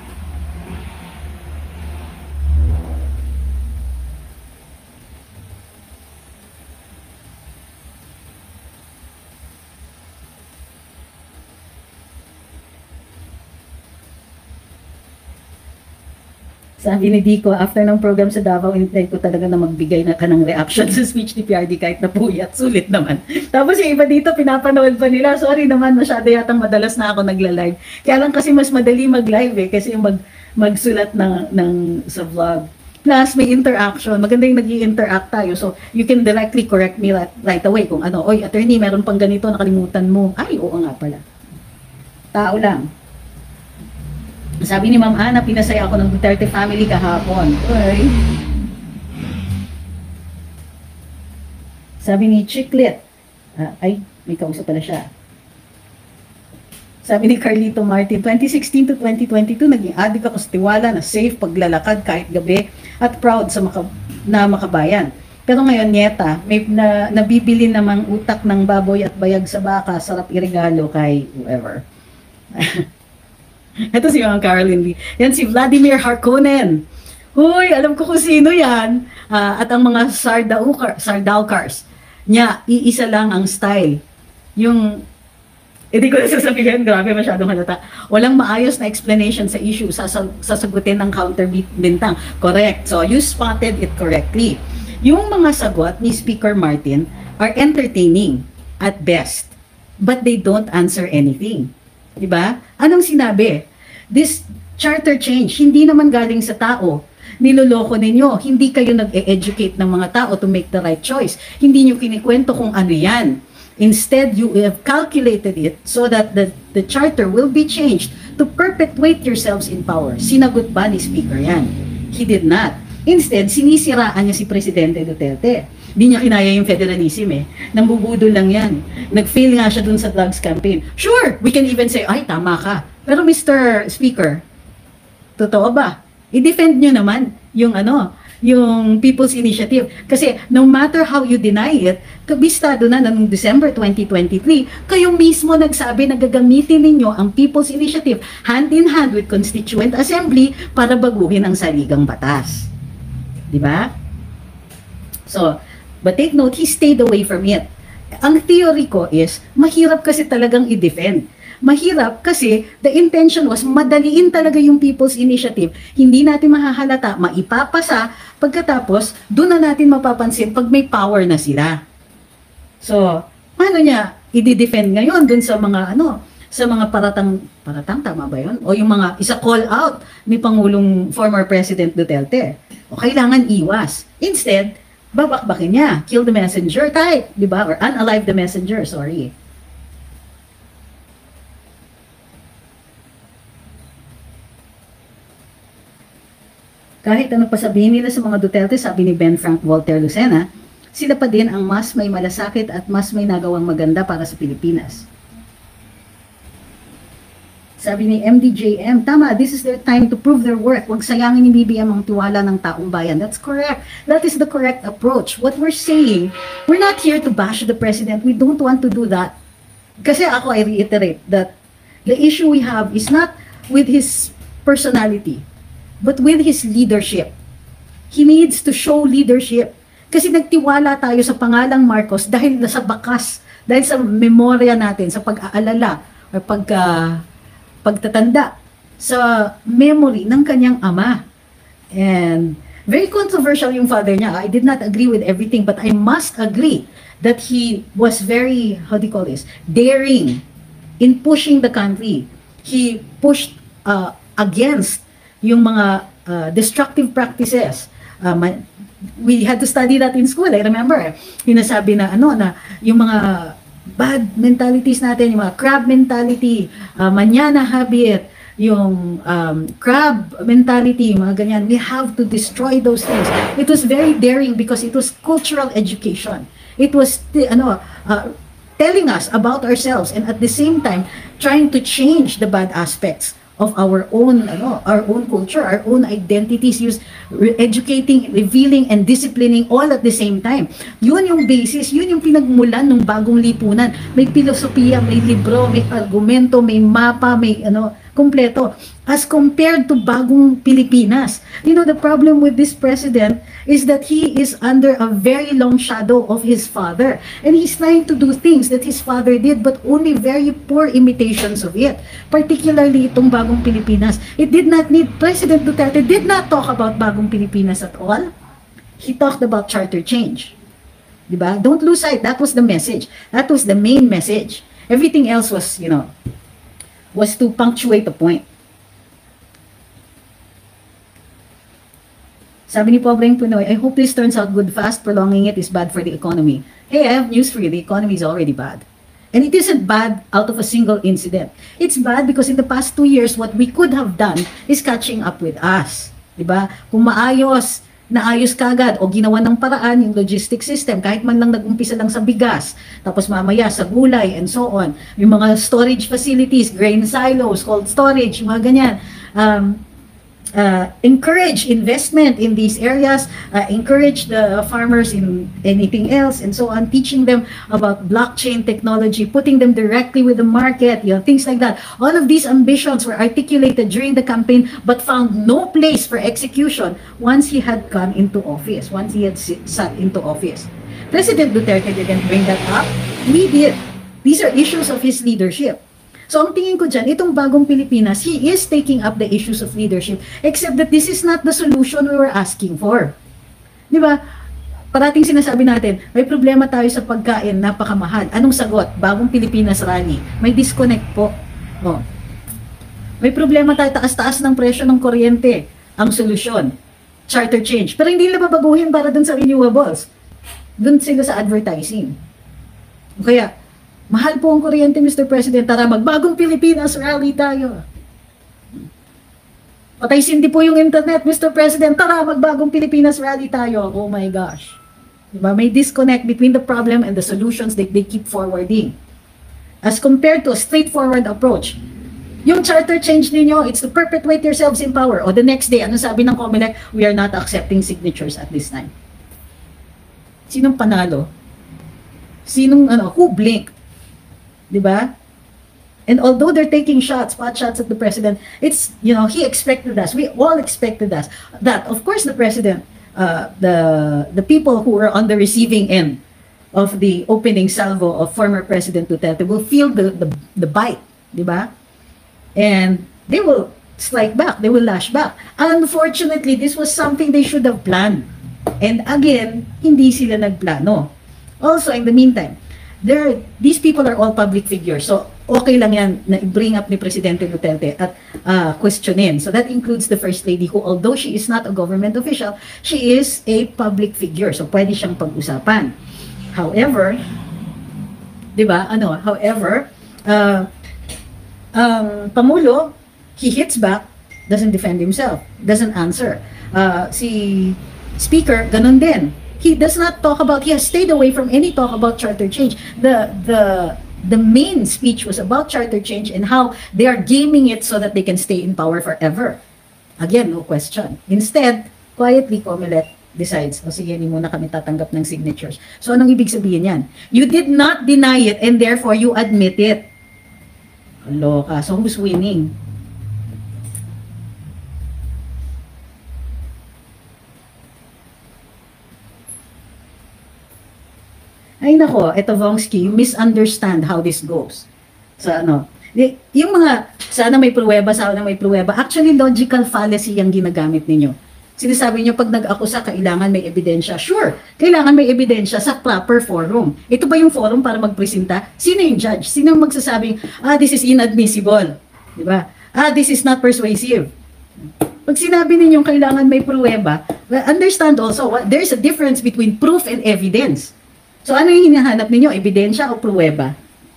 Sabi ni Dico, after ng program sa Davao, intay ko talaga na magbigay na ka ng reaction sa speech ni P R D kahit na puyat. Sulit naman. Tapos yung iba dito, pinapanood pa nila. Sorry naman, masyado yatang madalas na ako nagla-live. Kaya lang kasi mas madali mag-live eh, kasi yung mag, magsulat ng, ng, sa vlog. Plus, may interaction. Maganda yung nag-i-interact tayo. So, you can directly correct me right, right away. Kung ano, oy, attorney, meron pang ganito, nakalimutan mo. Ay, oo nga pala. Tao lang. Sabi ni Ma'am Ana, pinasaya ako ng Duterte family kahapon. Okay. Sabi ni Chiclet, ah, ay, may kausap pala siya. Sabi ni Carlito Martin, twenty sixteen to twenty twenty-two, naging adik ako sa tiwala na safe paglalakad kahit gabi at proud sa maka, na makabayan. Pero ngayon, Nieta, may na, nabibili namang utak ng baboy at bayag sa baka, sarap irigalo kay whoever. Ito si Ma'am Caroline Lee. Yan si Vladimir Harkonnen. Huy, alam ko kung sino yan. Uh, at ang mga Sardaukar, Sardaukars niya, iisa lang ang style. Yung hindi ko na sasabihin, grabe masyadong halata. Walang maayos na explanation sa issue, sasag sasagutin ng counterbintang. Correct. So, you spotted it correctly. Yung mga sagot ni Speaker Martin are entertaining at best, but they don't answer anything. Diba? Anong sinabi? This charter change, hindi naman galing sa tao. Niloloko ninyo. Hindi kayo nag-e-educate ng mga tao to make the right choice. Hindi nyo kinikwento kung ano yan. Instead, you have calculated it so that the, the charter will be changed to perpetuate yourselves in power. Sinagot ba ni Speaker yan? He did not. Instead, sinisiraan niya si Presidente Duterte. Hindi niya kinaya yung federalism eh. Nambubudol lang yan. Nag-fail nga siya dun sa drugs campaign. Sure, we can even say, ay, tama ka. Pero Mister Speaker, totoo ba? I-defend nyo naman yung ano, yung People's Initiative. Kasi no matter how you deny it, kabistado na noong December twenty twenty-three, kayo mismo nagsabi na gagamitin ninyo ang People's Initiative hand in hand with Constituent Assembly para baguhin ang saligang batas. Diba? So, but take note, he stayed away from it. Ang theory ko is, mahirap kasi talagang i-defend. Mahirap kasi the intention was madaliin talaga yung People's Initiative. Hindi natin mahahalata, maipapasa, pagkatapos doon na natin mapapansin pag may power na sila. So, paano niya i-defend ngayon dun sa mga ano, sa mga paratang, paratang tama ba yun? O yung mga isa call out ni Pangulong former President Duterte. O kailangan iwas. Instead, babakbakin niya, kill the messenger type, di ba? Or unalive the messenger, sorry. Kahit ano pa sabihin nila sa mga Duterte, sabi ni Ben Frank Walter Lucena, sila pa din ang mas may malasakit at mas may nagawang maganda para sa Pilipinas. Sabi ni M D J M, tama, this is their time to prove their work. Huwag sayangin ni B B M ang tiwala ng taong bayan. That's correct. That is the correct approach. What we're saying, we're not here to bash the president. We don't want to do that. Kasi ako, I reiterate that the issue we have is not with his personality, but with his leadership. He needs to show leadership. Kasi nagtiwala tayo sa pangalang Marcos dahil sa bakas, dahil sa memorya natin, sa pag-aalala, or pagka, pagtatanda, sa memory ng kanyang ama. And very controversial yung father niya. I did not agree with everything, but I must agree that he was very, how do you call this, daring in pushing the country. He pushed uh, against yung mga uh, destructive practices. Uh, we had to study that in school. I remember, hinasabi na ano na yung mga bad mentalities natin, yung mga crab mentality, uh, manana habit, yung um, crab mentality, mga ganyan. We have to destroy those things. It was very daring because it was cultural education. It was ano uh, telling us about ourselves and at the same time trying to change the bad aspects of our own ano, our own culture, our own identities, use re educating, revealing, and disciplining all at the same time. Yun yung basis, yun yung pinagmulan ng bagong lipunan. May filosofiya, may libro, may argumento, may mapa, may ano, kompleto. As compared to bagong Pilipinas. You know, the problem with this president is that he is under a very long shadow of his father. And he's trying to do things that his father did, but only very poor imitations of it. Particularly itong bagong Pilipinas. It did not need, President Duterte did not talk about bagong Pilipinas at all. He talked about charter change. Diba? Don't lose sight. That was the message. That was the main message. Everything else was, you know, was to punctuate the point. Sabi ni Pobreng Punoy, I hope this turns out good fast. Prolonging it is bad for the economy. Hey, I have news for you. The economy is already bad. And it isn't bad out of a single incident. It's bad because in the past two years, what we could have done is catching up with us. Diba? Kung maayos naayos kagad o ginawa ng paraan yung logistics system, kahit man lang nag-umpisa lang sa bigas, tapos mamaya sa gulay and so on. Yung mga storage facilities, grain silos, cold storage, yung mga ganyan. Um, uh, encourage investment in these areas, uh, encourage the farmers in anything else and so on, teaching them about blockchain technology, putting them directly with the market, you know, things like that. All of these ambitions were articulated during the campaign but found no place for execution once he had come into office, once he had sit, sat into office. President Duterte didn't bring that up. We did. These are issues of his leadership. So ang tingin ko dyan, itong bagong Pilipinas, he is taking up the issues of leadership, except that this is not the solution we were asking for. Di ba? Parating sinasabi natin, may problema tayo sa pagkain, napakamahal. Anong sagot? Bagong Pilipinas rally. May disconnect po. Oh. May problema tayo, taas-taas ng presyo ng kuryente. Ang solusyon, charter change. Pero hindi nila babaguhin para dun sa renewables. Dun sila sa advertising. Kaya, mahal po ang kuryente, Mister President. Tara, magbagong Pilipinas rally tayo. Patay sindi po yung internet, Mister President. Tara, magbagong Pilipinas rally tayo. Oh my gosh. Diba? May disconnect between the problem and the solutions that they keep forwarding. As compared to a straightforward approach. Yung charter change ninyo, it's to perpetuate yourselves in power. O the next day, ano sabi ng COMELEC? We are not accepting signatures at this time. Sinong panalo? Sinong, ano, who blinked? Diba? And although they're taking shots, pot shots at the president, it's, you know, he expected us. We all expected us. That, of course, the president, uh, the the people who were on the receiving end of the opening salvo of former President Duterte will feel the, the, the bite. Diba? And they will strike back. They will lash back. Unfortunately, this was something they should have planned. And again, hindi sila nagplano. Also, in the meantime, there, these people are all public figures. So, okay lang yan na i-bring up ni Presidente Duterte at uh, questionin. So, that includes the First Lady who, although she is not a government official, she is a public figure. So, pwede siyang pag-usapan. However, di ba, ano, however, uh, um, Pamulo, he hits back, doesn't defend himself, doesn't answer. Uh, si Speaker, ganun din. He does not talk about, he has stayed away from any talk about charter change. The, the, the main speech was about charter change and how they are gaming it so that they can stay in power forever. Again, no question. Instead, quietly, COMELEC decides, o sige, hindi muna kami tatanggap ng signatures. So, anong ibig sabihin yan? You did not deny it and therefore you admit it. Loka. So, who's winning? Ay nako, eto Vongski, you misunderstand how this goes. So ano, y- yung mga, sana may pruweba, sana may pruweba, actually logical fallacy yung ginagamit ninyo. Sinasabi nyo, pag nag-akusa, kailangan may ebidensya. Sure, kailangan may ebidensya sa proper forum. Ito ba yung forum para magpresenta? Sino yung judge? Sino yung magsasabing, ah, this is inadmissible? Diba? Ah, this is not persuasive. Pag sinabi ninyong kailangan may pruweba, well, understand also, what, there's a difference between proof and evidence. So ano yung hinahanap ninyo? Ebidensya o pruweba?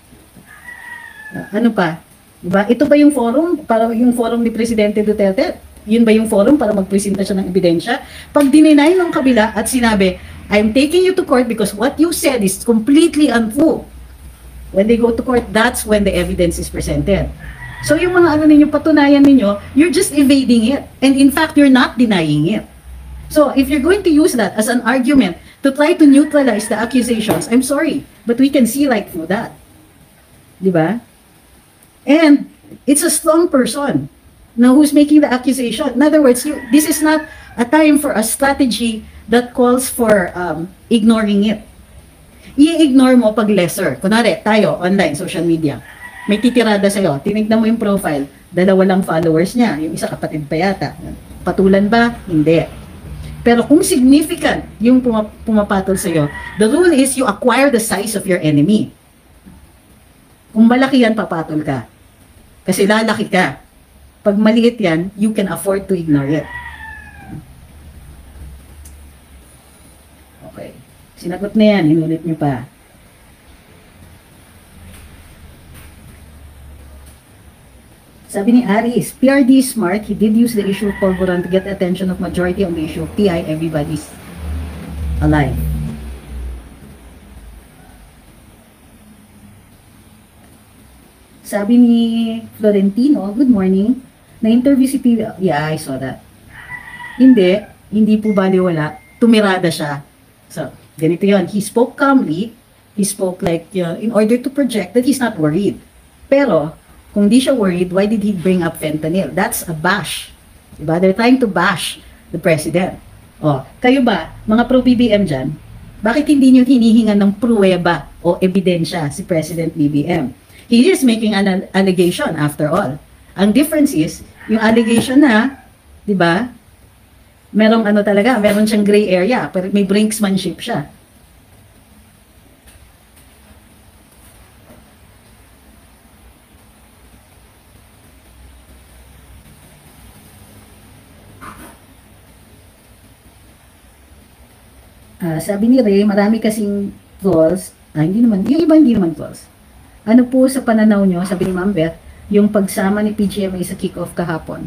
Ano pa? Diba? Ito ba yung forum? Para yung forum ni Presidente Duterte? Yun ba yung forum para magpresenta siya ng ebidensya? Pag dininay ng kabila at sinabi, I'm taking you to court because what you said is completely untrue. When they go to court, that's when the evidence is presented. So yung mga ano ninyo, patunayan ninyo, you're just evading it. And in fact, you're not denying it. So if you're going to use that as an argument to try to neutralize the accusations, I'm sorry, but we can see right through that. Diba? And it's a strong person now who's making the accusation. In other words, you, this is not a time for a strategy that calls for um, ignoring it. I-ignore mo pag lesser. Kunwari, tayo, online, social media. May titirada sa'yo. Tinignan mo yung profile. Dalawa lang followers niya. Yung isa kapatid pa yata. Patulan ba? Hindi. Pero kung significant yung pumapatol sa'yo, the rule is you acquire the size of your enemy. Kung malaki yan, papatol ka. Kasi lalaki ka. Pag maliit yan, you can afford to ignore it. Okay. Sinagot na yan, inulit nyo pa. Sabi ni Aris, P R D is smart. He did use the issue of Polvoron to get attention of majority on the issue of P I. Everybody's alive. Sabi ni Florentino, good morning. Na-interview si P. Yeah, I saw that. Hindi, hindi po baliwala. Tumirada siya. So, ganito yun. He spoke calmly. He spoke like, uh, in order to project that he's not worried. Pero, kung di siya worried, why did he bring up fentanyl? That's a bash. Diba? They're trying to bash the president. Oh, kayo ba, mga pro-B B M dyan, bakit hindi nyo hinihingan ng pruweba o ebidensya si President B B M? He is making an allegation after all. Ang difference is, yung allegation na, di ba, merong ano talaga, meron siyang gray area, pero may brinksmanship siya. Uh, sabi ni Ray, marami kasing trolls, ah, hindi naman, yung iba hindi naman trolls. Ano po sa pananaw nyo, sabi ni Ma'am Beth, yung pagsama ni P G M A sa kick-off kahapon?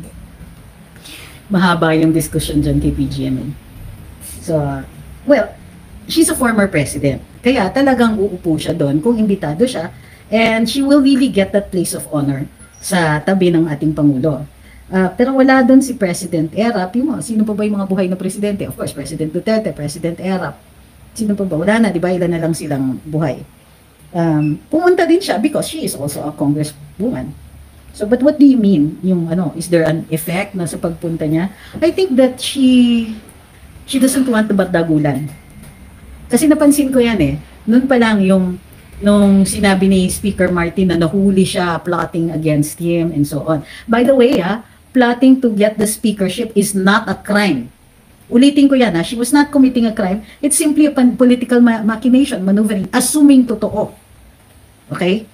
Mahaba yung discussion dyan kay P G M A. So, well, she's a former president. Kaya talagang uupo siya doon kung imbitado siya. And she will really get that place of honor sa tabi ng ating Pangulo. Uh, pero wala doon si President Erap. Yung, sino pa ba yung mga buhay na presidente? Of course, President Duterte, President Erap. Sino pa ba? Wala na, di ba? Ilan na lang silang buhay. Um, pumunta din siya because she is also a congresswoman. So, but what do you mean? Yung ano, is there an effect na sa pagpunta niya? I think that she she doesn't want to bardagulan. Kasi napansin ko yan eh. Noon pa lang yung nung sinabi ni Speaker Martin na nahuli siya plotting against him and so on. By the way, ah, plotting to get the speakership is not a crime. Ulitin ko yan, ah, she was not committing a crime. It's simply a political ma machination, maneuvering, assuming totoo. Okay?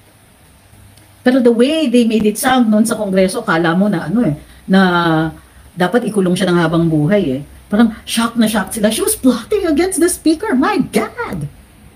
Pero the way they made it sound noon sa Kongreso, kala mo na ano eh, na dapat ikulong siya ng habang buhay eh. Parang shock na shock sila. She was plotting against the speaker. My God!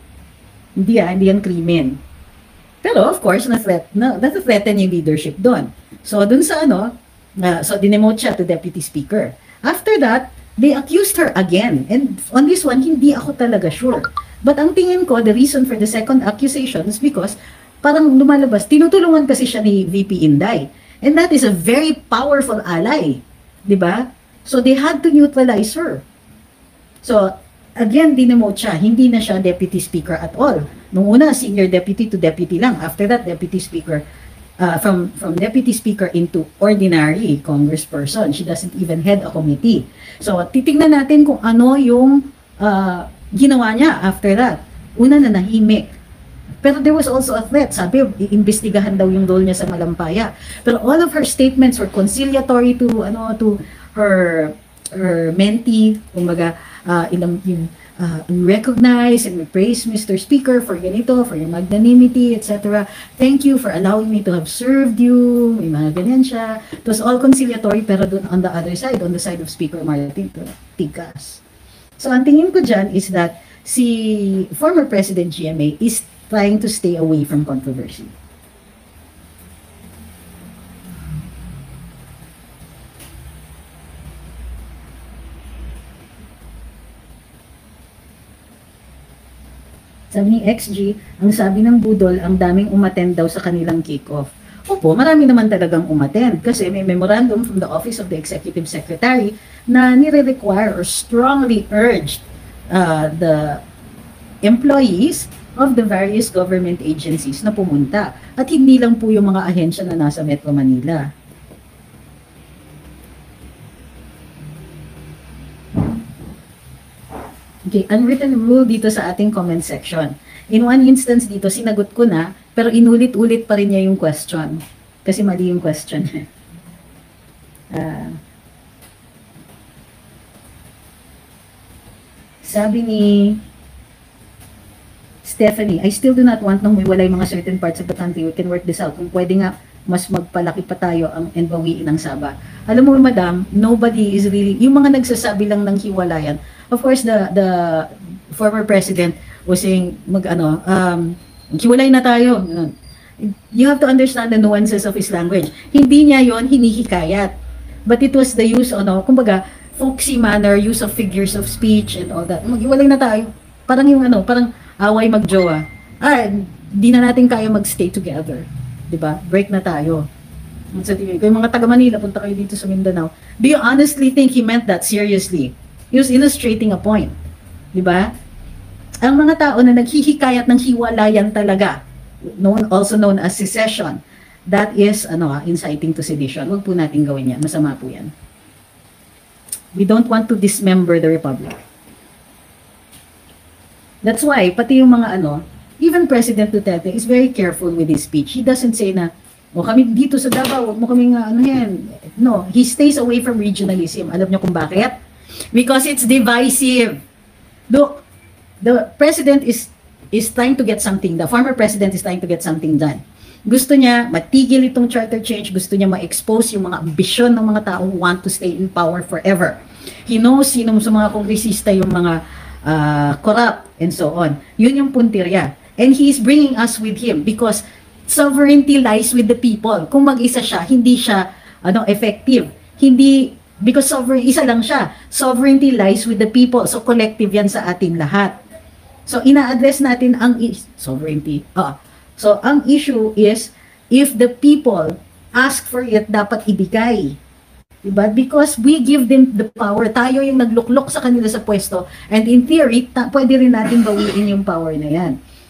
Hindi ah, hindi yan krimen. Pero of course, na-threat, na, na-threaten yung leadership doon. So doon sa ano, uh, so dinemote siya to Deputy Speaker. After that, they accused her again. And on this one, hindi ako talaga sure. But ang tingin ko, the reason for the second accusation is because parang lumalabas, tinutulungan kasi siya ni V P Inday. And that is a very powerful ally. Diba? So they had to neutralize her. So, again, dinemote siya. Hindi na siya Deputy Speaker at all. Nung una, Senior Deputy to Deputy lang. After that, Deputy Speaker, uh, from, from Deputy Speaker into ordinary Congressperson. She doesn't even head a committee. So, titingnan natin kung ano yung uh, ginawa niya after that. Una na nahimik. Pero there was also a threat. Sabi, iimbestigahan daw yung role niya sa Malampaya. Pero all of her statements were conciliatory to, ano, to her, her mentee. Kumbaga, uh, in, in, uh, recognize and we praise Mister Speaker for ganito, for your magnanimity, et cetera. Thank you for allowing me to have served you. May mga ganyan siya. It was all conciliatory, pero dun on the other side, on the side of Speaker Martin, tigas. So, ang tingin ko dyan is that si former President G M A is trying to stay away from controversy. Sabi ni X G, ang sabi ng Budol, ang daming umattend daw sa kanilang kick-off. Opo, marami naman talagang umattend kasi may memorandum from the Office of the Executive Secretary na nire-require or strongly urged uh, the employees of the various government agencies na pumunta. At hindi lang po yung mga ahensya na nasa Metro Manila. Okay, unwritten rule dito sa ating comment section. In one instance dito, sinagot ko na, pero inulit-ulit pa rin niya yung question. Kasi mali yung question. uh, sabi ni Stephanie, I still do not want nang may walay mga certain parts of the country. We can work this out. Kung pwede nga, mas magpalaki pa tayo ang and bawiin ng Saba. Alam mo, madam, nobody is really, yung mga nagsasabi lang ng hiwalayan, of course, the the former president was saying, mag ano, um, hiwalay na tayo. you have to understand the nuances of his language. Hindi niya yon hinihikayat. But it was the use, ano, kumbaga, folksy manner, use of figures of speech and all that. Mag-iwalay na tayo. Parang yung ano, parang away magjowa. Ah, di na natin kaya magstay together. Diba? Break na tayo. Sa T V. Kung yung mga taga Manila, punta kayo dito sa Mindanao. Do you honestly think he meant that seriously? He was illustrating a point. Diba? Ang mga tao na naghihikayat ng hiwalayan talaga, known, also known as secession, that is, ano, inciting to sedition. Huwag po natin gawin yan. Masama po yan. We don't want to dismember the Republic. That's why, pati yung mga ano, even President Duterte is very careful with his speech. He doesn't say na, o kami dito sa Davao, huwag mo kami nga, ano yan. No, he stays away from regionalism. Alam niyo kung bakit? Because it's divisive. Look, the president is is trying to get something, the former president is trying to get something done. Gusto niya matigil itong charter change, gusto niya ma-expose yung mga ambisyon ng mga tao who want to stay in power forever. He knows sino sa mga kongresista yung mga uh, corrupt and so on. Yun yung puntirya. And he is bringing us with him because sovereignty lies with the people. Kung mag-isa siya, hindi siya ano, effective. Hindi, because sovereign, isa lang siya. Sovereignty lies with the people. So collective yan sa ating lahat. So ina-address natin ang sovereignty. Ah, so ang issue is if the people ask for it, dapat ibigay. Diba? Because we give them the power. Tayo yung nagluklok sa kanila sa pwesto. And in theory, ta- pwede rin natin bawiin yung power na yan.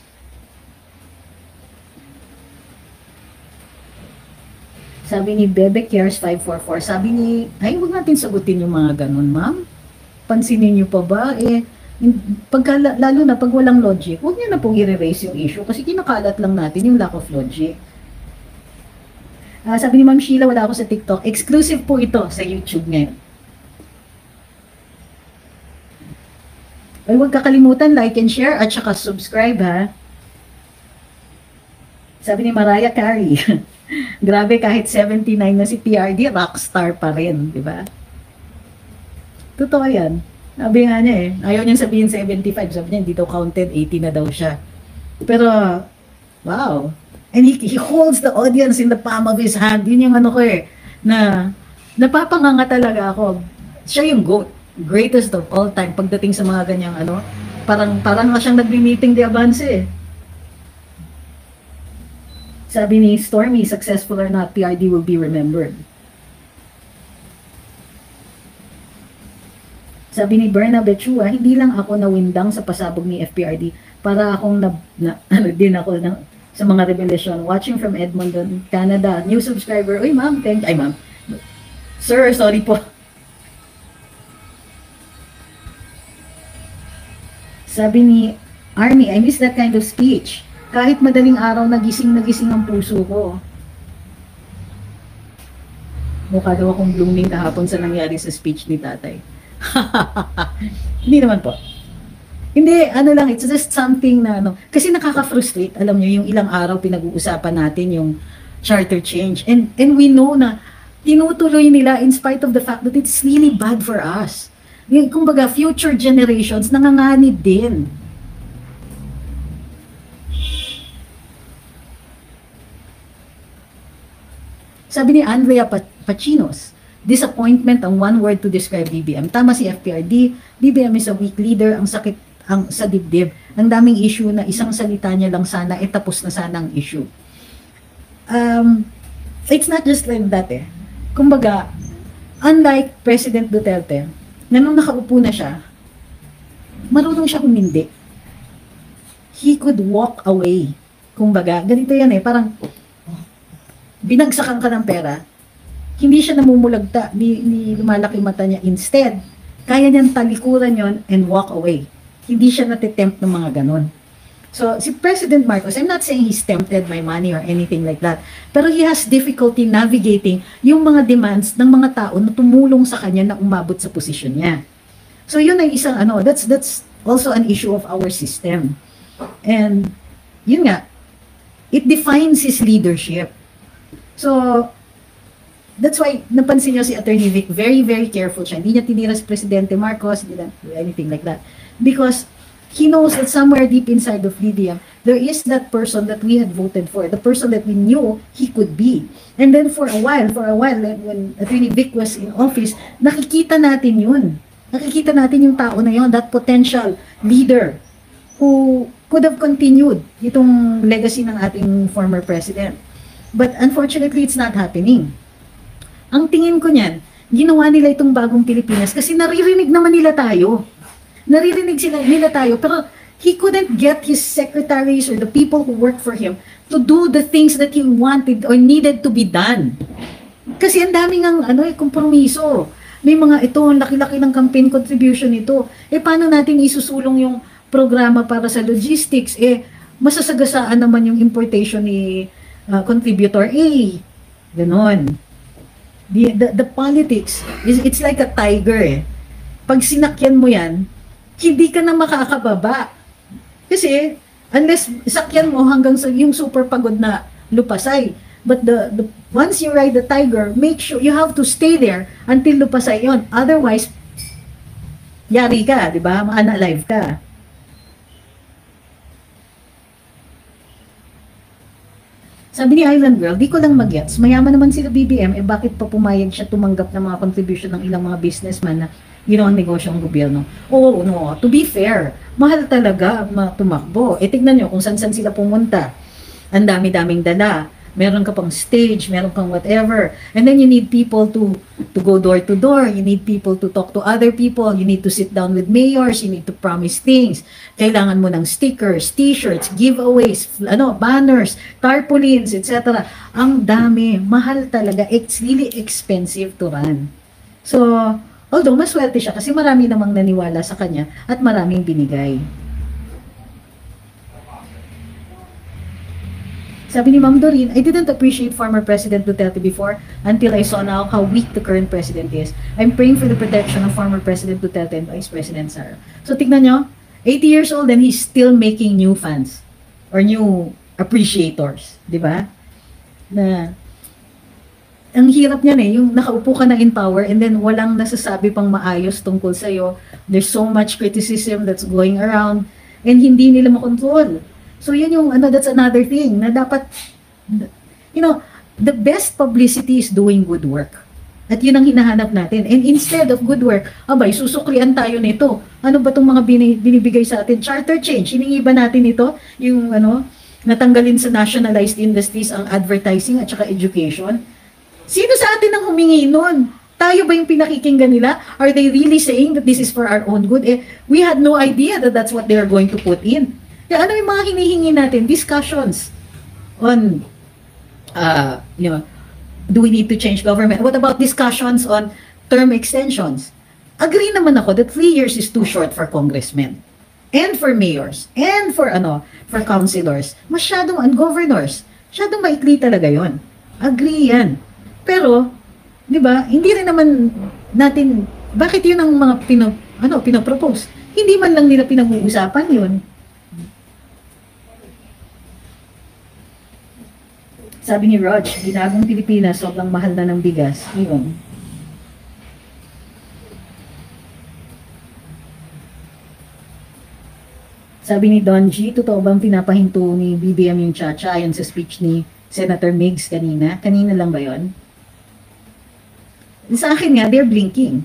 Sabi ni Bebe Cares five four four, sabi ni, ay, huwag natin sagutin yung mga ganun, ma'am. Pansinin niyo pa ba? Eh, pagka, lalo na pag walang logic, huwag niyo na pong i-erase yung issue kasi kinakalat lang natin yung lack of logic. Uh, sabi ni Ma'am Sheila, wala ako sa TikTok. Exclusive po ito sa YouTube ngayon. Ay, huwag kakalimutan, like and share at saka subscribe, ha. Sabi ni Mariah Carey, grabe, kahit seventy-nine na si P R D, rockstar pa rin, di ba? Totoo yan. Sabi nga niya eh, ayaw niyang sabihin seventy-five, sabi niya, hindi daw counted, eighty na daw siya. Pero, wow. And he, he holds the audience in the palm of his hand. Yun yung ano ko eh, na napapanganga talaga ako. Siya yung GOAT, greatest of all time, pagdating sa mga ganyang ano, parang, parang nga siyang nagbi-meeting de avance eh. Sabi ni Stormy, successful or not, P R D will be remembered. Sabi ni Berna Bechua, hindi lang ako nawindang sa pasabog ni F P R D, para akong na, na ano din ako ng, sa mga revelation. Watching from Edmonton, Canada. New subscriber. Uy, ma'am, thank you. Ay, ma'am. Sir, sorry po. Sabi ni Army, I miss that kind of speech. Kahit madaling araw, nagising nagising ang puso ko. Mukha daw akong blooming kahapon sa nangyari sa speech ni tatay. Hindi naman po. Hindi, ano lang, it's just something na, ano, kasi nakaka-frustrate, alam nyo, yung ilang araw pinag-uusapan natin yung charter change. And, and we know na tinutuloy nila in spite of the fact that it's really bad for us. Yung, kumbaga, future generations nanganganib din. Sabi ni Andrea Pachinos, disappointment ang one word to describe B B M. Tama si F P R D, B B M is a weak leader, ang sakit ang sa dibdib. Ang daming issue na isang salita niya lang sana, eh tapos na sana ang issue. Um, it's not just like that eh. Kumbaga, unlike President Duterte, na nung nakaupo na siya, marunong siya humindi. He could walk away. Kumbaga, ganito yan eh, parang binagsakan ka ng pera, hindi siya namumulagta, di, di lumalaki mata niya. Instead, kaya niyang talikuran yon and walk away. Hindi siya natitempt ng mga ganon. So, si President Marcos, I'm not saying he's tempted by money or anything like that, pero he has difficulty navigating yung mga demands ng mga tao na tumulong sa kanya na umabot sa posisyon niya. So, yun ay isang ano, that's, that's also an issue of our system. And, yun nga, it defines his leadership. So, that's why, napansin niyo si Attorney Vic, very, very careful siya. Hindi niya tinira si Presidente Marcos, hindi na anything like that. Because he knows that somewhere deep inside of B B M, there is that person that we had voted for, the person that we knew he could be. And then for a while, for a while, when Attorney Vic was in office, nakikita natin yun. Nakikita natin yung tao na yun, that potential leader who could have continued itong legacy ng ating former president. But unfortunately, it's not happening. Ang tingin ko niyan, ginawa nila itong bagong Pilipinas kasi naririnig naman nila tayo. Naririnig sila nila tayo, pero he couldn't get his secretaries or the people who work for him to do the things that he wanted or needed to be done. Kasi ang daming ang ano, eh, kompromiso. May mga ito, ang laki-laki ng campaign contribution ito. Eh, paano natin isusulong yung programa para sa logistics? Eh, masasagasaan naman yung importation ni uh, contributor A. Ganon. The, the, the politics, is it's like a tiger eh. Pag sinakyan mo yan, hindi ka na makakababa. Kasi, unless sakyan mo hanggang sa yung super pagod na lupasay. But the, the once you ride the tiger, make sure you have to stay there until lupasay yon. Otherwise, yari ka, di ba? Ma-unalive ka. Sabi ni Island Girl, di ko lang mag-gets. Mayaman naman sila B B M, eh bakit pa pumayag siya tumanggap ng mga contribution ng ilang mga businessman na ginawa ang negosyo ng gobyerno? Oo, no, to be fair, mahal talaga tumakbo. E tignan nyo kung saan-saan sila pumunta. Ang dami-daming dala. Meron ka pang stage, meron kang whatever. And then you need people to to go door to door. You need people to talk to other people. You need to sit down with mayors. You need to promise things. Kailangan mo ng stickers, t-shirts, giveaways, ano, banners, tarpaulins, et cetera. Ang dami. Mahal talaga. It's really expensive to run. So, although maswerte siya kasi marami namang naniwala sa kanya at maraming binigay. Sabi ni Ma'am Doreen, I didn't appreciate former President Duterte before until I saw now how weak the current president is. I'm praying for the protection of former President Duterte and Vice President Sara. So tignan nyo, eighty years old and he's still making new fans or new appreciators. Di ba? Na ang hirap niyan eh, yung nakaupo ka na in power and then walang nasasabi pang maayos tungkol sa'yo. There's so much criticism that's going around and hindi nila makontrol. So yun yung, ano, that's another thing na dapat, you know, the best publicity is doing good work. At yun ang hinahanap natin. And instead of good work, abay, susuklian tayo nito. Ano ba itong mga binibigay sa atin? Charter change, hiningi ba natin ito? Yung, ano, natanggalin sa nationalized industries ang advertising at saka education? Sino sa atin ang humingi nun? Tayo ba yung pinakikinggan nila? Are they really saying that this is for our own good? Eh, we had no idea that that's what they're going to put in. Kaya ano yung mga hinihingi natin? Discussions on, uh, you know, do we need to change government? What about discussions on term extensions? Agree naman ako that three years is too short for congressmen and for mayors and for ano, for councilors. Masyadong, and governors. Masyadong maikli talaga yon. Agree yan. Pero, di ba, hindi rin naman natin, bakit yun ang mga pino, ano, pinopropose? Hindi man lang nila pinag-uusapan yun. Sabi ni Rog, ginagong Pilipinas, sobrang mahal na ng bigas. Yun. Sabi ni Don G, totoo bang pinapahinto ni B B M yung Chacha ayon sa speech ni Senator Migs kanina? Kanina lang ba yun? Sa akin nga, they're blinking.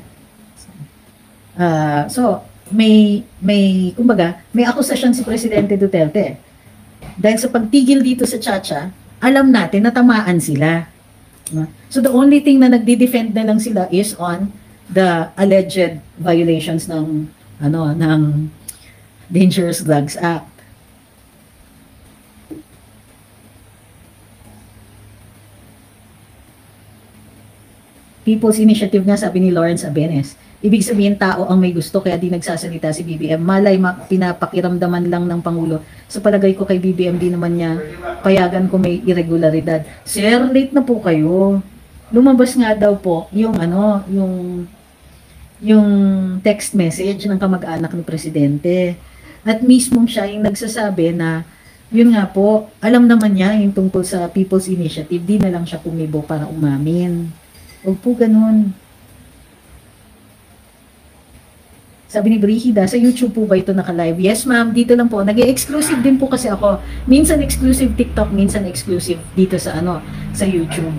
Uh, so, may, may, kumbaga, may akusasyon si Presidente Duterte. Dahil sa pagtigil dito sa Chacha, alam natin na tamaan sila. So the only thing na nagdi-defend na lang sila is on the alleged violations ng ano ng Dangerous Drugs Act. People's Initiative nga, sabi ni Lawrence Abenes. Ibig sabihin tao ang may gusto kaya di nagsasalita si B B M. Malay pinapakiramdaman lang ng Pangulo. Sa palagay ko kay B B M di naman niya payagan kung may irregularidad. Sir, late na po kayo. Lumabas nga daw po yung ano, yung yung text message ng kamag-anak ni Presidente. At mismong siya yung nagsasabi na yun nga po, alam naman niya yung tungkol sa People's Initiative, di na lang siya pumibo para umamin. Huwag po ganun. Sabi ni Brihida, sa YouTube po ba ito naka-live? Yes, ma'am. Dito lang po. Nag-exclusive din po kasi ako. Minsan exclusive TikTok, minsan exclusive dito sa ano, sa YouTube.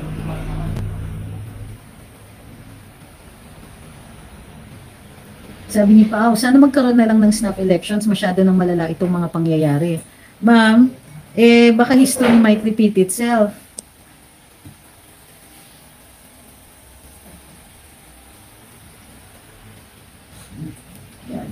Sabi ni Pao, sana magkaroon na lang ng snap elections. Masyado nang malala itong mga pangyayari. Ma'am, eh, baka history might repeat itself. Yan.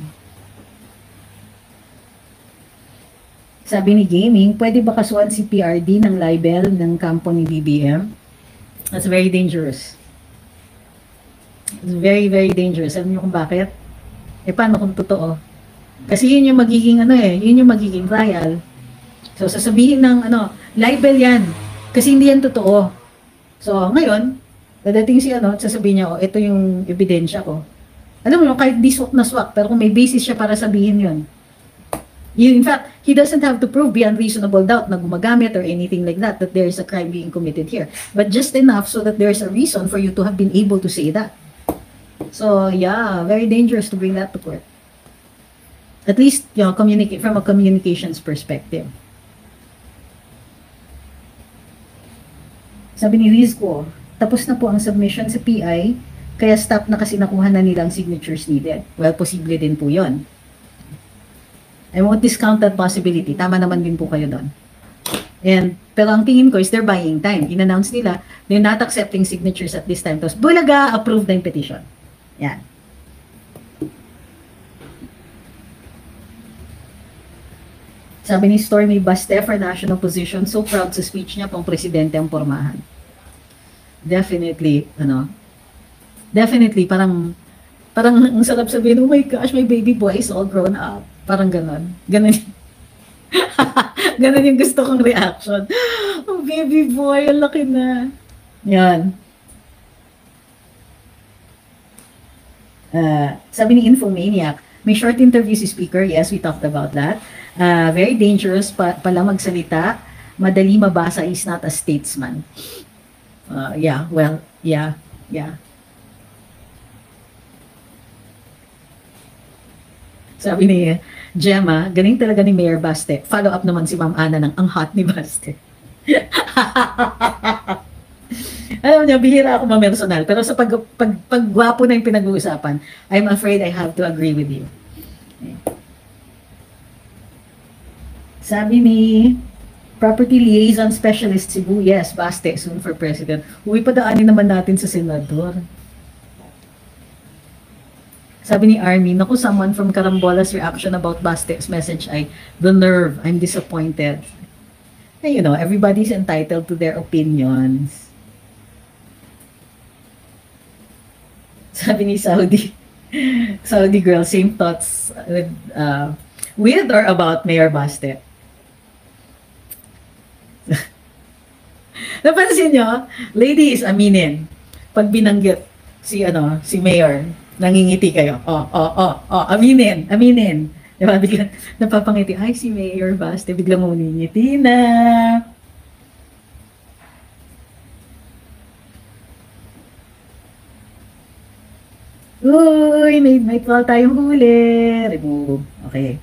Sabi ni Gaming, pwede ba kasuhan si P R D ng libel ng kampo ni B B M? That's very dangerous. It's very, very dangerous. Alam niyo kung bakit? Eh, paano kung totoo? Kasi yun yung magiging ano eh, yun yung magiging trial. So, sasabihin ng ano, libel yan. Kasi hindi yan totoo. So, ngayon, dadating si ano, sasabihin niya, oh, ito yung ebidensya ko. Alam mo, kahit di swak na swak, pero kung may basis siya para sabihin yun. In fact, he doesn't have to prove beyond reasonable doubt na gumagamit or anything like that, that there is a crime being committed here. But just enough so that there is a reason for you to have been able to say that. So, yeah, very dangerous to bring that to court. At least, you know, communicate from a communications perspective. Sabi ni Rizko, tapos na po ang submission sa P I, kaya stop na kasi nakuha na nilang signatures needed. Well, posible din po yun. I won't discount that possibility. Tama naman din po kayo doon. And, pero ang tingin ko is they're buying time. In-announce nila, they're not accepting signatures at this time. Tapos, bulaga, approve na yung petition. Yan. Sabi ni Stormy Baste for national position, so proud sa speech niya pang presidente ang pormahan. Definitely, ano, definitely, parang, parang ang sarap sabihin, oh my gosh, my baby boy is all grown up. Parang ganon. Ganon. Ganon yung gusto kong reaction. Oh, baby boy, ang laki na. Yan. Uh, sabi ni Infomaniac, may short interview si speaker. Yes, we talked about that. Uh, very dangerous pa pala magsalita. Madali mabasa, is not a statesman. Uh, yeah, well, yeah, yeah. Sabi ni Gemma, galing talaga ni Mayor Baste. Follow up naman si Ma'am Ana ng ang hot ni Baste. Alam niyo, bihira ako mamersonal. Pero sa pag, pag, paggwapo na yung pinag-uusapan, I'm afraid I have to agree with you. Okay. Sabi ni Property Liaison Specialist Cebu, yes, Baste, soon for President. Uwi, padaanin naman natin sa senador. Sabi ni Army, naku, someone from Carambola's reaction about Baste's message ay, the nerve, I'm disappointed. And you know, everybody's entitled to their opinions. Sabi ni Saudi, Saudi girl, same thoughts with, uh, with or about Mayor Baste. Napansin nyo, ladies, aminin, pag binanggit si, ano, si Mayor, nangingiti kayo. Oh, oh, oh, oh, aminin, aminin. Diba, biglang napapangiti, ay, si Mayor Baste, biglang umingiti na. Uy, may, may twelve tayong huli. Remove. Okay.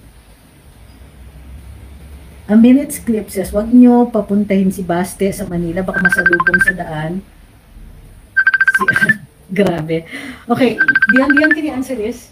A minute's clip says, wag nyo papuntahin si Baste sa Manila, baka masalubong sa daan. Si, grabe. Okay, Dian, Dian, can you answer this?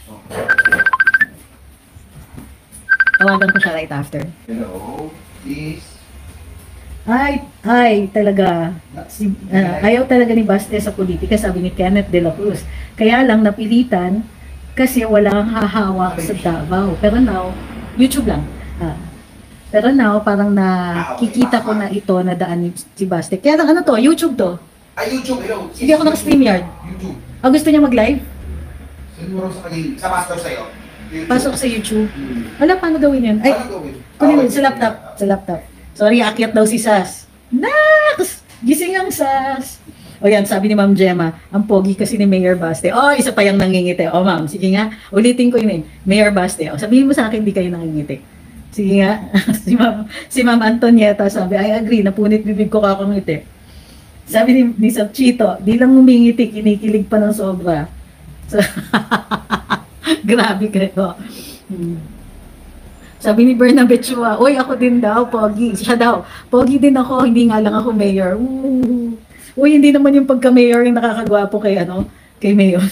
Tawagan ko siya right after. Hello, please. Ay, ay, talaga. Si, uh, ayaw talaga ni Baste sa politika, sabi ni Kenneth De La Cruz. Kaya lang napilitan kasi walang hahawak sa Davao. Pero now, YouTube lang. Ah. Pero now, parang nakikita ko na ito na daan ni si Baste. Kaya lang, ano to? YouTube to. Ah, YouTube, hello. Hindi ako naka-StreamYard. YouTube. Ah, gusto niya mag-live? Siguro sa kaging, sa master sa'yo. YouTube. Pasok sa YouTube. Hmm. Wala, paano gawin yan? Ay, Ano gawin? kunin Ah, mo, sa laptop. Sa laptop. Sorry, akyat daw si Sas. Naks! Gising ang Sas. O yan, sabi ni Ma'am Gemma, ang pogi kasi ni Mayor Baste. Oh, isa pa yung nangingiti. O ma'am, sige nga, ulitin ko yun eh. Mayor Baste. O, sabihin mo sa akin, di kayo nangingiti. Sige nga, si Ma'am si Ma'am Antonieta sabi, I agree, napunit bibig ko kakangiti. Sabi ni, ni Sapchito, di lang umingiti, kinikilig pa ng sobra. So, Grabe kayo. Hmm. Sabi ni Bernabet Chua, uy, ako din daw, pogi. Siya daw, pogi din ako, hindi nga lang ako mayor. Ooh. Uy, hindi naman yung pagka-mayor yung nakakagwapo kay, ano, kay mayor.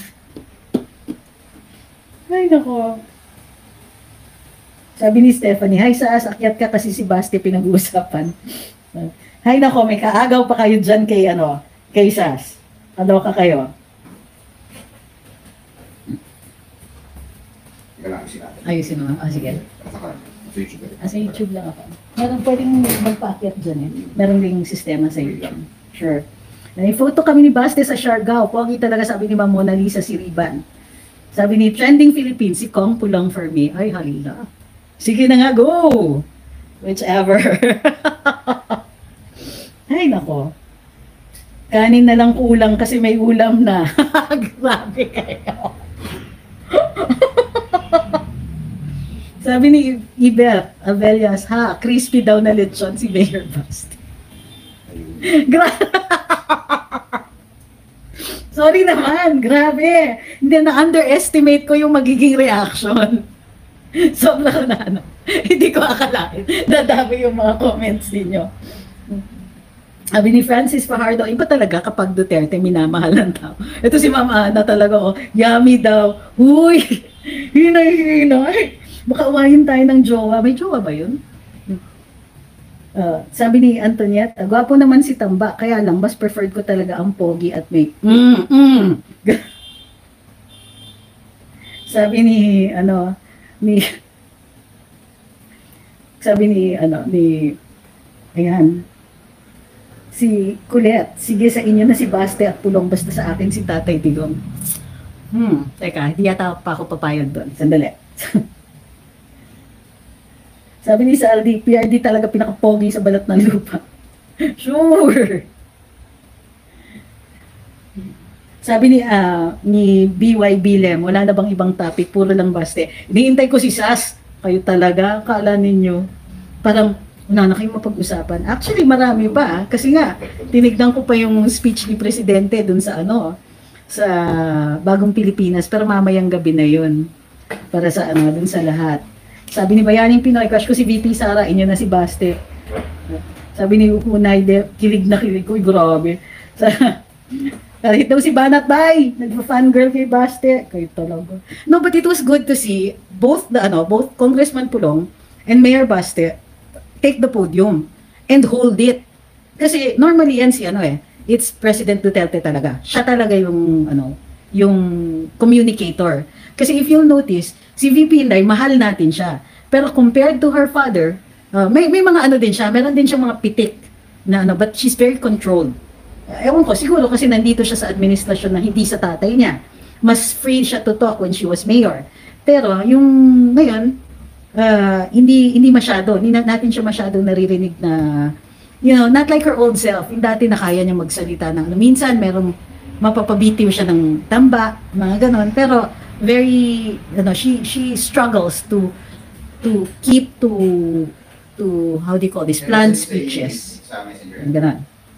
Ay, nako. Sabi ni Stephanie, hi Sas, akyat ka kasi si Basti pinag-uusapan. Hay nako, may kaagaw pa kayo dyan kay, ano, kay Sas. Ano ka kayo? Ika lang ayusin natin. Ayusin mo. Ah, sige. Sa YouTube. Ah, sa YouTube lang ako. Meron pwedeng magpaakyat dyan eh. Meron ding sistema sa YouTube. Sure. May photo kami ni Basti sa Siargao. Pogi talaga sabi ni Ma'am Mona Lisa Siriban. Sabi ni Trending Philippines, si Kong Pulong for me. Ay, halila. Sige na nga, go! Whichever. Ay, nako. Kanin na lang kulang kasi may ulam na. Grabe kayo. Sabi ni Ibet Abelias, ha, crispy daw na lechon si Mayor Basti. Gra- Sorry naman, grabe. Hindi na-underestimate ko yung magiging reaction. Sobrang na ano. Hindi ko akalain. Dadami yung mga comments ninyo. Sabi ni Francis Fajardo, iba talaga kapag Duterte minamahal ng tao. Ito si Mama Ana talaga, oh, yummy daw. Uy, hinay, hinay. Baka uwayin tayo ng jowa. May jowa ba yun? Uh, sabi ni Antoniette, gwapo naman si Tamba, kaya lang, mas preferred ko talaga ang pogi at may mm, mm. Sabi ni, ano, ni, sabi ni, ano, ni, ayan, si Colette, sige sa inyo na si Baste at Pulong, basta sa akin si Tatay Digong. Hmm, teka, hindi yata pa ako papayag doon. Sandali. Sabi ni Saldi, P R D talaga pinakapogi sa balat ng lupa. Sure. Sabi ni uh, ni B Y Bilem, wala na bang ibang topic, puro lang Baste. Iniintay ko si Sas. Kayo talaga, akala ninyo. Parang, wala na kayong mapag-usapan. Actually, marami pa. Ah. Kasi nga, tinignan ko pa yung speech ni Presidente dun sa ano, sa Bagong Pilipinas. Pero mamayang gabi na yun. Para sa ano, dun sa lahat. Sabi ni Bayaning Pinoy, crush ko si V P Sara, inyo na si Baste. Sabi ni Unay, de, kilig na kilig ko, grabe. Sa, kahit daw si Banat Bay, nagpa-fangirl kay Baste. Kayo talaga. No, but it was good to see both the ano, both Congressman Pulong and Mayor Baste take the podium and hold it. Kasi normally yan si ano eh, it's President Duterte talaga. Siya talaga yung ano, yung communicator. Kasi if you'll notice, si V P Inday, mahal natin siya. Pero compared to her father, uh, may may mga ano din siya, meron din siyang mga pitik na ano, but she's very controlled. Uh, ewan ko, siguro kasi nandito siya sa administrasyon na hindi sa tatay niya. Mas free siya to talk when she was mayor. Pero yung ngayon, uh, hindi hindi masyado, hindi na, natin siya masyadong naririnig na, you know, not like her old self. Yung dati na kaya niya magsalita ng ano. Minsan merong mapapabitiw siya ng tamba, mga ganon. Pero very, ano, she she struggles to to keep to to how do you call this, planned speeches. Sa messenger. Ganon.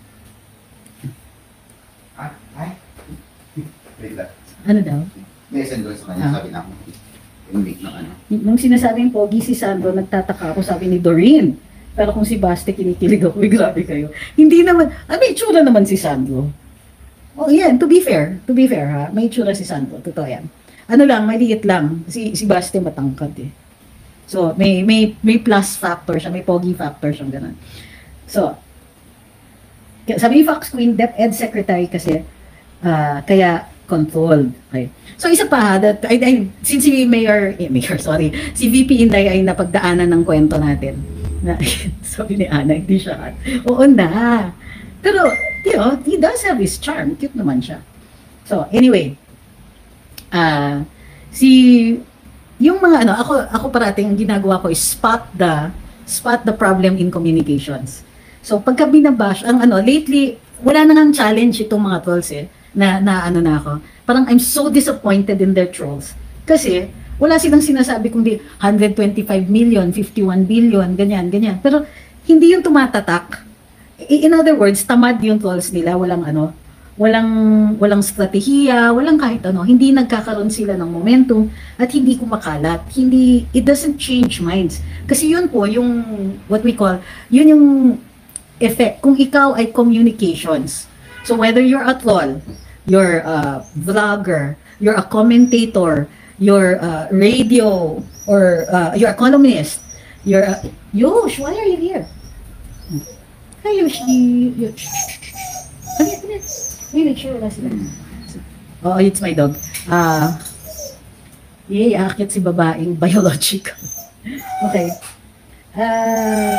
Ah, ay. Wait lang. Ano daw? May send doon sa kanya, Ah. sabi na ako. Yung link ng ano. Nung sinasabing pogi si Sandro, nagtataka ako, sabi ni Doreen. Pero kung si Baste, kinikilig ako, grabe kayo. Hindi naman, ah, may itsura naman si Sandro. Oh, yan, to be fair, to be fair ha, may itsura si Sandro, totoo yan. Ano lang, maliit lang, si, si Baste matangkad eh. So, may, may, may plus factor siya, may pogi factor siya, ganun. So, k- sabi ni Fox Queen, DepEd Secretary kasi, ah, kaya controlled. Okay. So, isa pa ha, that, I, I, since si Mayor, eh, Mayor, sorry, si V P Inday ay napagdaanan ng kwento natin. Na, sabi ni Ana, hindi siya. Oo na. Pero, you know, he does have his charm. Cute naman siya. So, anyway, ah, si, yung mga ano, ako, ako parating ginagawa ko is spot the, spot the problem in communications. So, pagka binabash, ang ano, lately, wala na ngang challenge itong mga trolls eh, na, na ano na ako. Parang I'm so disappointed in their trolls. Kasi, wala silang sinasabi kundi one hundred twenty-five million, fifty-one billion, ganyan, ganyan. Pero, hindi yung tumatatak. In other words, tamad yung trolls nila, walang ano, walang walang strategiya, walang kahit ano, hindi nagkakaroon sila ng momentum at hindi kumakalat. Hindi it doesn't change minds. Kasi yun po yung what we call, yun yung effect kung ikaw ay communications. So whether you're a troll, you're a vlogger, you're a commentator, you're a radio or uh, you're a columnist, you're a Yosh, why are you here? Hi Yoshi. Yosh. Ano yun? May nag-share wala sila. Oh, it's my dog. Ah, uh, yay, akit si babaeng biological. Okay. Ah,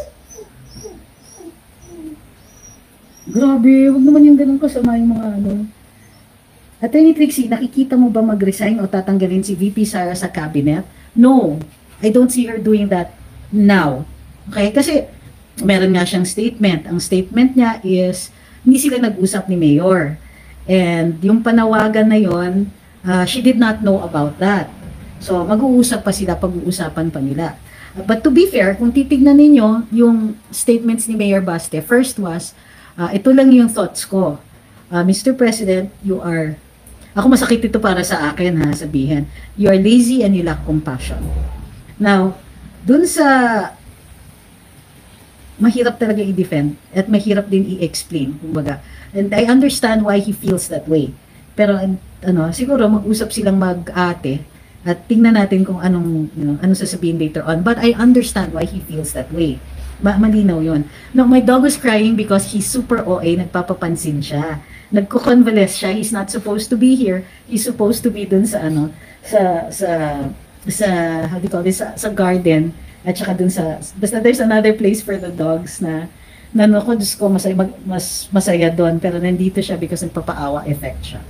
grabe, wag naman yung ganun kasama yung mga ano. Attorney Trixie, nakikita mo ba mag-resign o tatanggalin si V P Sara sa cabinet? No, I don't see her doing that now. Okay, kasi meron nga siyang statement. Ang statement niya is hindi sila nag-usap ni Mayor. And yung panawagan na yon, uh, she did not know about that. So, mag-uusap pa sila, pag-uusapan pa nila. Uh, but to be fair, kung titignan ninyo yung statements ni Mayor Baste, first was, uh, ito lang yung thoughts ko. Uh, Mister President, you are, ako masakit ito para sa akin ha, sabihin, you are lazy and you lack compassion. Now, dun sa mahirap talaga i-defend at mahirap din i-explain, kumbaga. And I understand why he feels that way. Pero ano, siguro mag-usap silang mag-ate at tingnan natin kung anong, you know, anong sasabihin later on. But I understand why he feels that way. Ma malinaw yun. No, my dog was crying because he's super O A, nagpapapansin siya. Nagko-convalesce siya, he's not supposed to be here. He's supposed to be dun sa ano, sa, sa, sa, how do you call this, sa, sa garden. At saka dun sa, basta there's another place for the dogs na, na ano ko, Diyos ko, masaya, mag, mas masaya doon, pero nandito siya because nagpapaawa effect siya.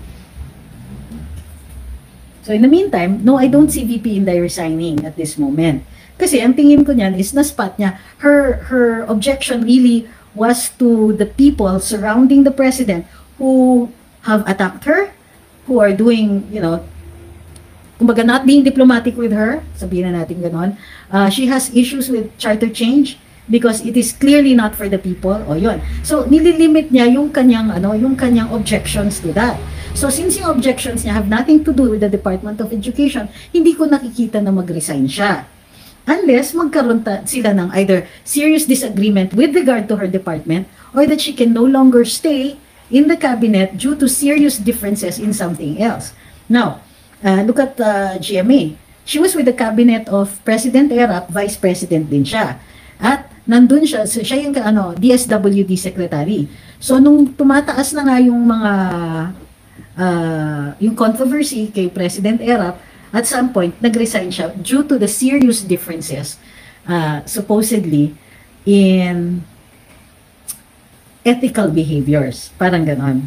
So in the meantime, no, I don't see V P Inday resigning at this moment. Kasi ang tingin ko niyan is na-spot niya, her, her objection really was to the people surrounding the president who have attacked her, who are doing, you know, kumbaga not being diplomatic with her, sabihin na natin ganon. Uh, she has issues with charter change because it is clearly not for the people. O yun. So nililimit niya yung kanyang ano, yung kanyang objections to that. So since yung objections niya have nothing to do with the Department of Education, hindi ko nakikita na mag-resign siya. Unless magkaroon ta sila ng either serious disagreement with regard to her department or that she can no longer stay in the cabinet due to serious differences in something else. Now, Uh, look at uh, G M A. She was with the cabinet of President Erap, Vice President din siya. At nandun siya, so siya yung ano, D S W D Secretary. So nung tumataas na nga yung mga uh, yung controversy kay President Erap, at some point nag-resign siya due to the serious differences uh, supposedly in ethical behaviors. Parang ganon.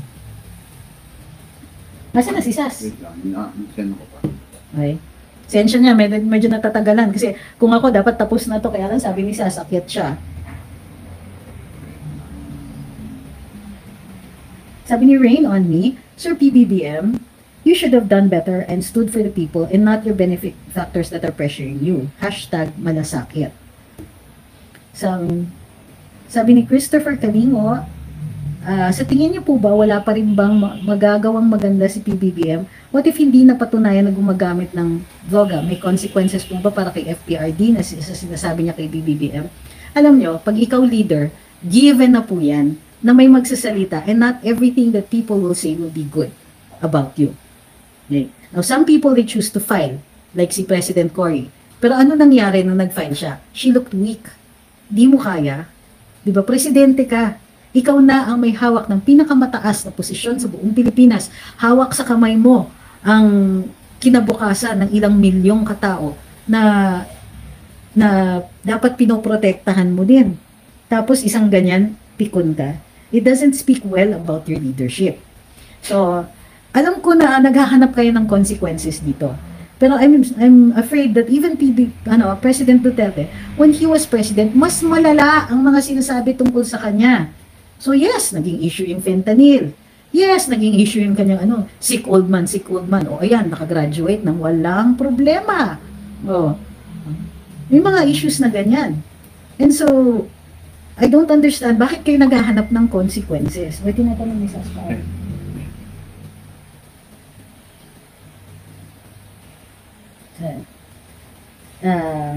Nasaan na si Sas? Wait lang, ina-send ko pa. Okay. Sensya niya, medyo, medyo natatagalan. Kasi kung ako, dapat tapos na to. Kaya lang sabi ni Sas, akyat siya. Sabi ni Rain on Me, Sir P B B M, you should have done better and stood for the people and not your benefit factors that are pressuring you. Hashtag malasakit. So, sabi ni Christopher Kalingo, Uh, sa tingin niyo po ba, wala pa rin bang magagawang maganda si P B B M? What if hindi napatunayan na gumagamit ng droga? May consequences po ba para kay F P R D na sa sinasabi niya kay P B B M? Alam niyo, pag ikaw leader, given na po yan na may magsasalita and not everything that people will say will be good about you. Okay. Now, some people, they choose to file, like si President Cory. Pero ano nangyari nung nag-file siya? She looked weak. Di mo kaya. Di ba, presidente ka. Ikaw na ang may hawak ng pinakamataas na posisyon sa buong Pilipinas. Hawak sa kamay mo ang kinabukasan ng ilang milyong katao na na dapat pinoprotektahan mo din. Tapos isang ganyan, pikon ka. It doesn't speak well about your leadership. So, alam ko na naghahanap kayo ng consequences dito. Pero I'm, I'm afraid that even P B, ano, President Duterte, when he was president, mas malala ang mga sinasabi tungkol sa kanya. So yes, naging issue yung fentanyl. Yes, naging issue yung kanyang ano, sick old man, sick old man. O ayan, nakagraduate ng walang problema. O, may mga issues na ganyan. And so, I don't understand bakit kayo naghahanap ng consequences. May tinatanong ni Saspa. Uh,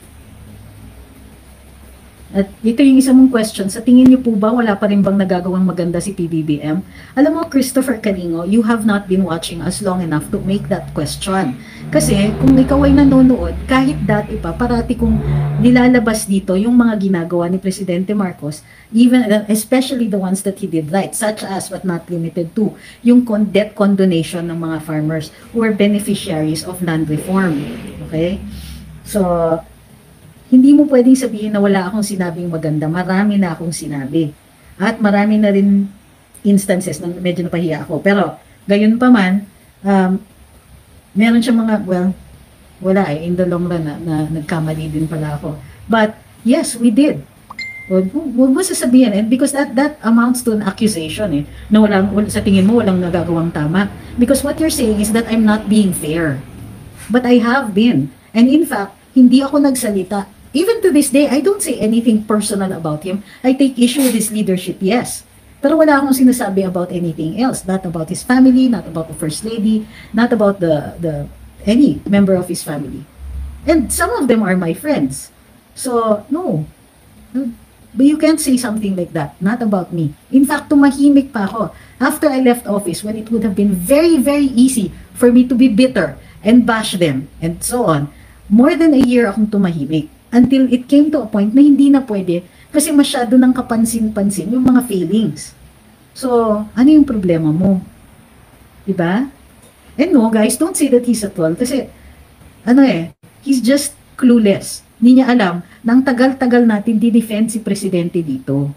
At ito yung isa mong question, sa tingin niyo po ba wala pa rin bang nagagawang maganda si P B B M? Alam mo, Christopher Caningo, you have not been watching us long enough to make that question. Kasi kung ikaw ay nanonood, kahit dati pa, parati kong nilalabas dito yung mga ginagawa ni Presidente Marcos, even especially the ones that he did right, such as but not limited to, yung con debt condonation ng mga farmers who are beneficiaries of land reform. Okay? So, hindi mo pwedeng sabihin na wala akong sinabing maganda. Marami na akong sinabi. At marami na rin instances na medyo napahiya ako. Pero, gayon pa man, um, meron siya mga, well, wala eh, in the long run na, na nagkamali din pala ako. But, yes, we did. Huwag mo sasabihin. And because that that amounts to an accusation eh, na walang, sa tingin mo walang nagagawang tama. Because what you're saying is that I'm not being fair. But I have been. And in fact, hindi ako nagsalita. Even to this day, I don't say anything personal about him. I take issue with his leadership, yes. Pero wala akong sinasabi about anything else. Not about his family, not about the First Lady, not about the, the any member of his family. And some of them are my friends. So, no. But you can't say something like that. Not about me. In fact, tumahimik pa ako. After I left office, when it would have been very, very easy for me to be bitter and bash them and so on, more than a year akong tumahimik. Until it came to a point na hindi na pwede kasi masyado nang kapansin-pansin yung mga feelings. So, ano yung problema mo? Diba? And no, guys, don't say that he's a troll kasi, ano eh, he's just clueless. Hindi niya alam na ang tagal-tagal natin di-defend si Presidente dito.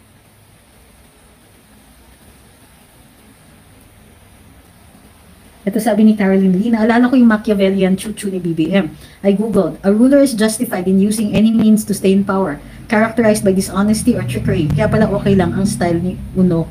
Ito sabi ni Caroline Lee, naalala ko yung Machiavellian chuchu ni B B M. I googled, a ruler is justified in using any means to stay in power, characterized by dishonesty or trickery. Kaya pala okay lang ang style ni Uno.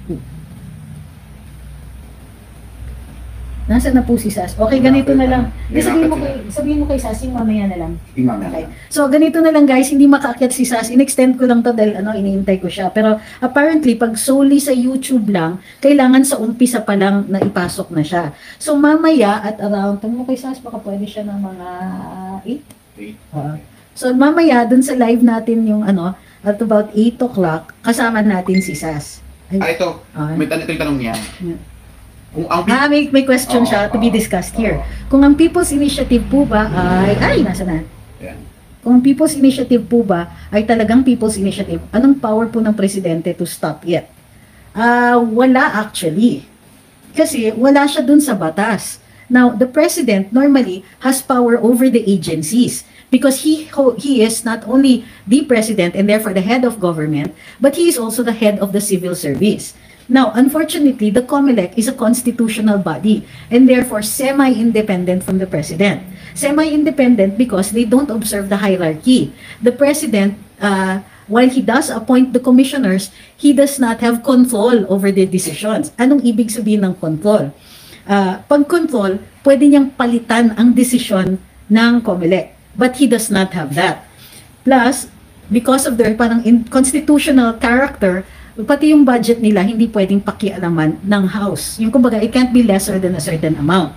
Nasaan na po si Sas? Okay, ganito na lang. Di, sabihin, mo kay, sabihin mo kay Sas, yung mamaya na lang. Okay. So, ganito na lang guys, hindi makaakyat si Sas. In-extend ko lang to dahil ano, iniintay ko siya. Pero apparently, pag solely sa YouTube lang, kailangan sa umpisa pa lang na ipasok na siya. So, mamaya at around, tanong mo kay Sas, baka pwede siya ng mga eight? eight. Uh, so, mamaya, dun sa live natin yung ano, at about eight o'clock, kasama natin si Sas. Ay, ah, ito. Uh, may tan ito yung tanong niya. Yeah. Kung ang ah, may, may question oh, siya to be discussed oh, here. Kung ang People's Initiative po ba ay, ay, nasa na? Yeah. Kung ang People's Initiative po ba ay talagang People's Initiative, anong power po ng Presidente to stop it? Ah, uh, wala actually. Kasi wala siya dun sa batas. Now, the President normally has power over the agencies because he he is not only the President and therefore the head of government, but he is also the head of the civil service. Now, unfortunately, the COMELEC is a constitutional body and therefore semi-independent from the President. Semi-independent because they don't observe the hierarchy. The President, uh, while he does appoint the commissioners, he does not have control over the decisions. Anong ibig sabihin ng control? Uh, pag-control, pwede niyang palitan ang desisyon ng COMELEC. But he does not have that. Plus, because of their parang in constitutional character, pati yung budget nila hindi pwedeng pakialaman ng House. Yung kumbaga, it can't be lesser than a certain amount.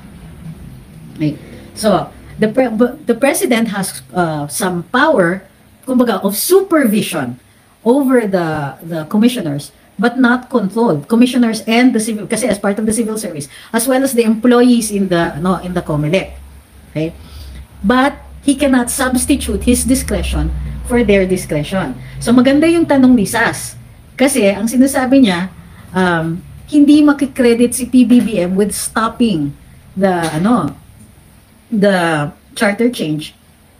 Okay. So, the pre the President has uh, some power, kumbaga, of supervision over the the commissioners, but not control. Commissioners and the civil, kasi as part of the civil service, as well as the employees in the no in the COMELEC. Okay? But he cannot substitute his discretion for their discretion. So maganda yung tanong ni Sas. Kasi ang sinasabi niya, um, hindi makikredit si P B B M with stopping the ano, the charter change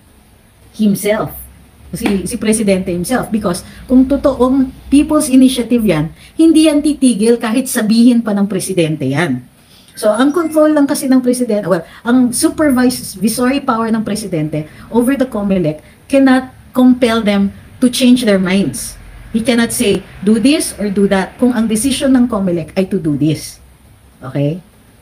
himself. Si, si Presidente himself. Because kung totoong People's Initiative yan, hindi yan titigil kahit sabihin pa ng Presidente yan. So, ang control lang kasi ng Presidente, well, ang supervisory power ng Presidente over the COMELEC cannot compel them to change their minds. He cannot say, do this or do that, kung ang decision ng COMELEC ay to do this. Okay?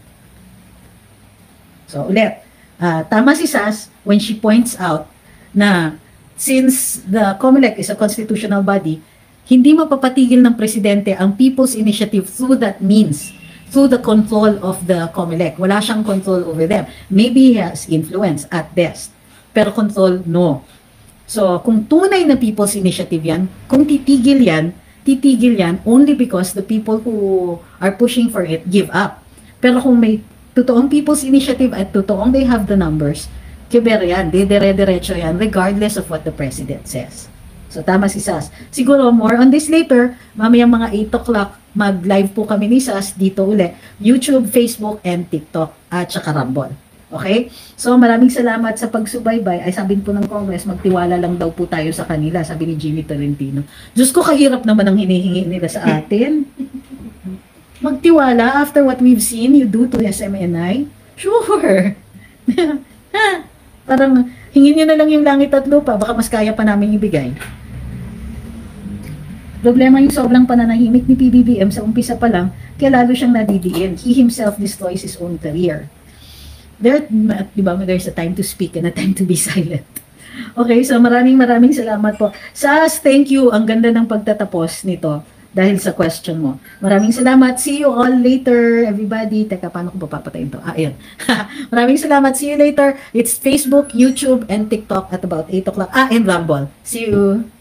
So, ulit, uh, tama si Sas when she points out na since the COMELEC is a constitutional body, hindi mapapatigil ng Presidente ang People's Initiative through that means, through the control of the COMELEC. Wala siyang control over them. Maybe he has influence at best. Pero control, no. So, kung tunay na people's initiative yan, kung titigil yan, titigil yan only because the people who are pushing for it give up. Pero kung may totoong people's initiative at totoong they have the numbers, kiber yan, didere-derecho yan, regardless of what the president says. So, tama si Sas. Siguro, more on this later, mamayang mga eight o'clock, mag-live po kami ni Sas dito uli. YouTube, Facebook, and TikTok, at saka Rumble. Okay? So, maraming salamat sa pagsubaybay. Ay, sabihin po ng Congress, magtiwala lang daw po tayo sa kanila, sabi ni Jimmy Tolentino. Diyos ko, kahirap naman ang hinihingi nila sa atin. Magtiwala after what we've seen you do to S M N I? Sure. Ha? Parang, hingin nyo na lang yung langit at lupa, baka mas kaya pa namin ibigay. Problema yung sobrang pananahimik ni P B B M sa umpisa pa lang, kaya lalo siyang nadidiin. He himself destroys his own career. There, di ba, there's a time to speak and a time to be silent. Okay, so maraming maraming salamat po. Sas, thank you. Ang ganda ng pagtatapos nito dahil sa question mo. Maraming salamat. See you all later, everybody. Teka, paano ko ba papatayin to? Ah, ayun. Maraming salamat. See you later. It's Facebook, YouTube, and TikTok at about eight o'clock. Ah, and Rumble. See you.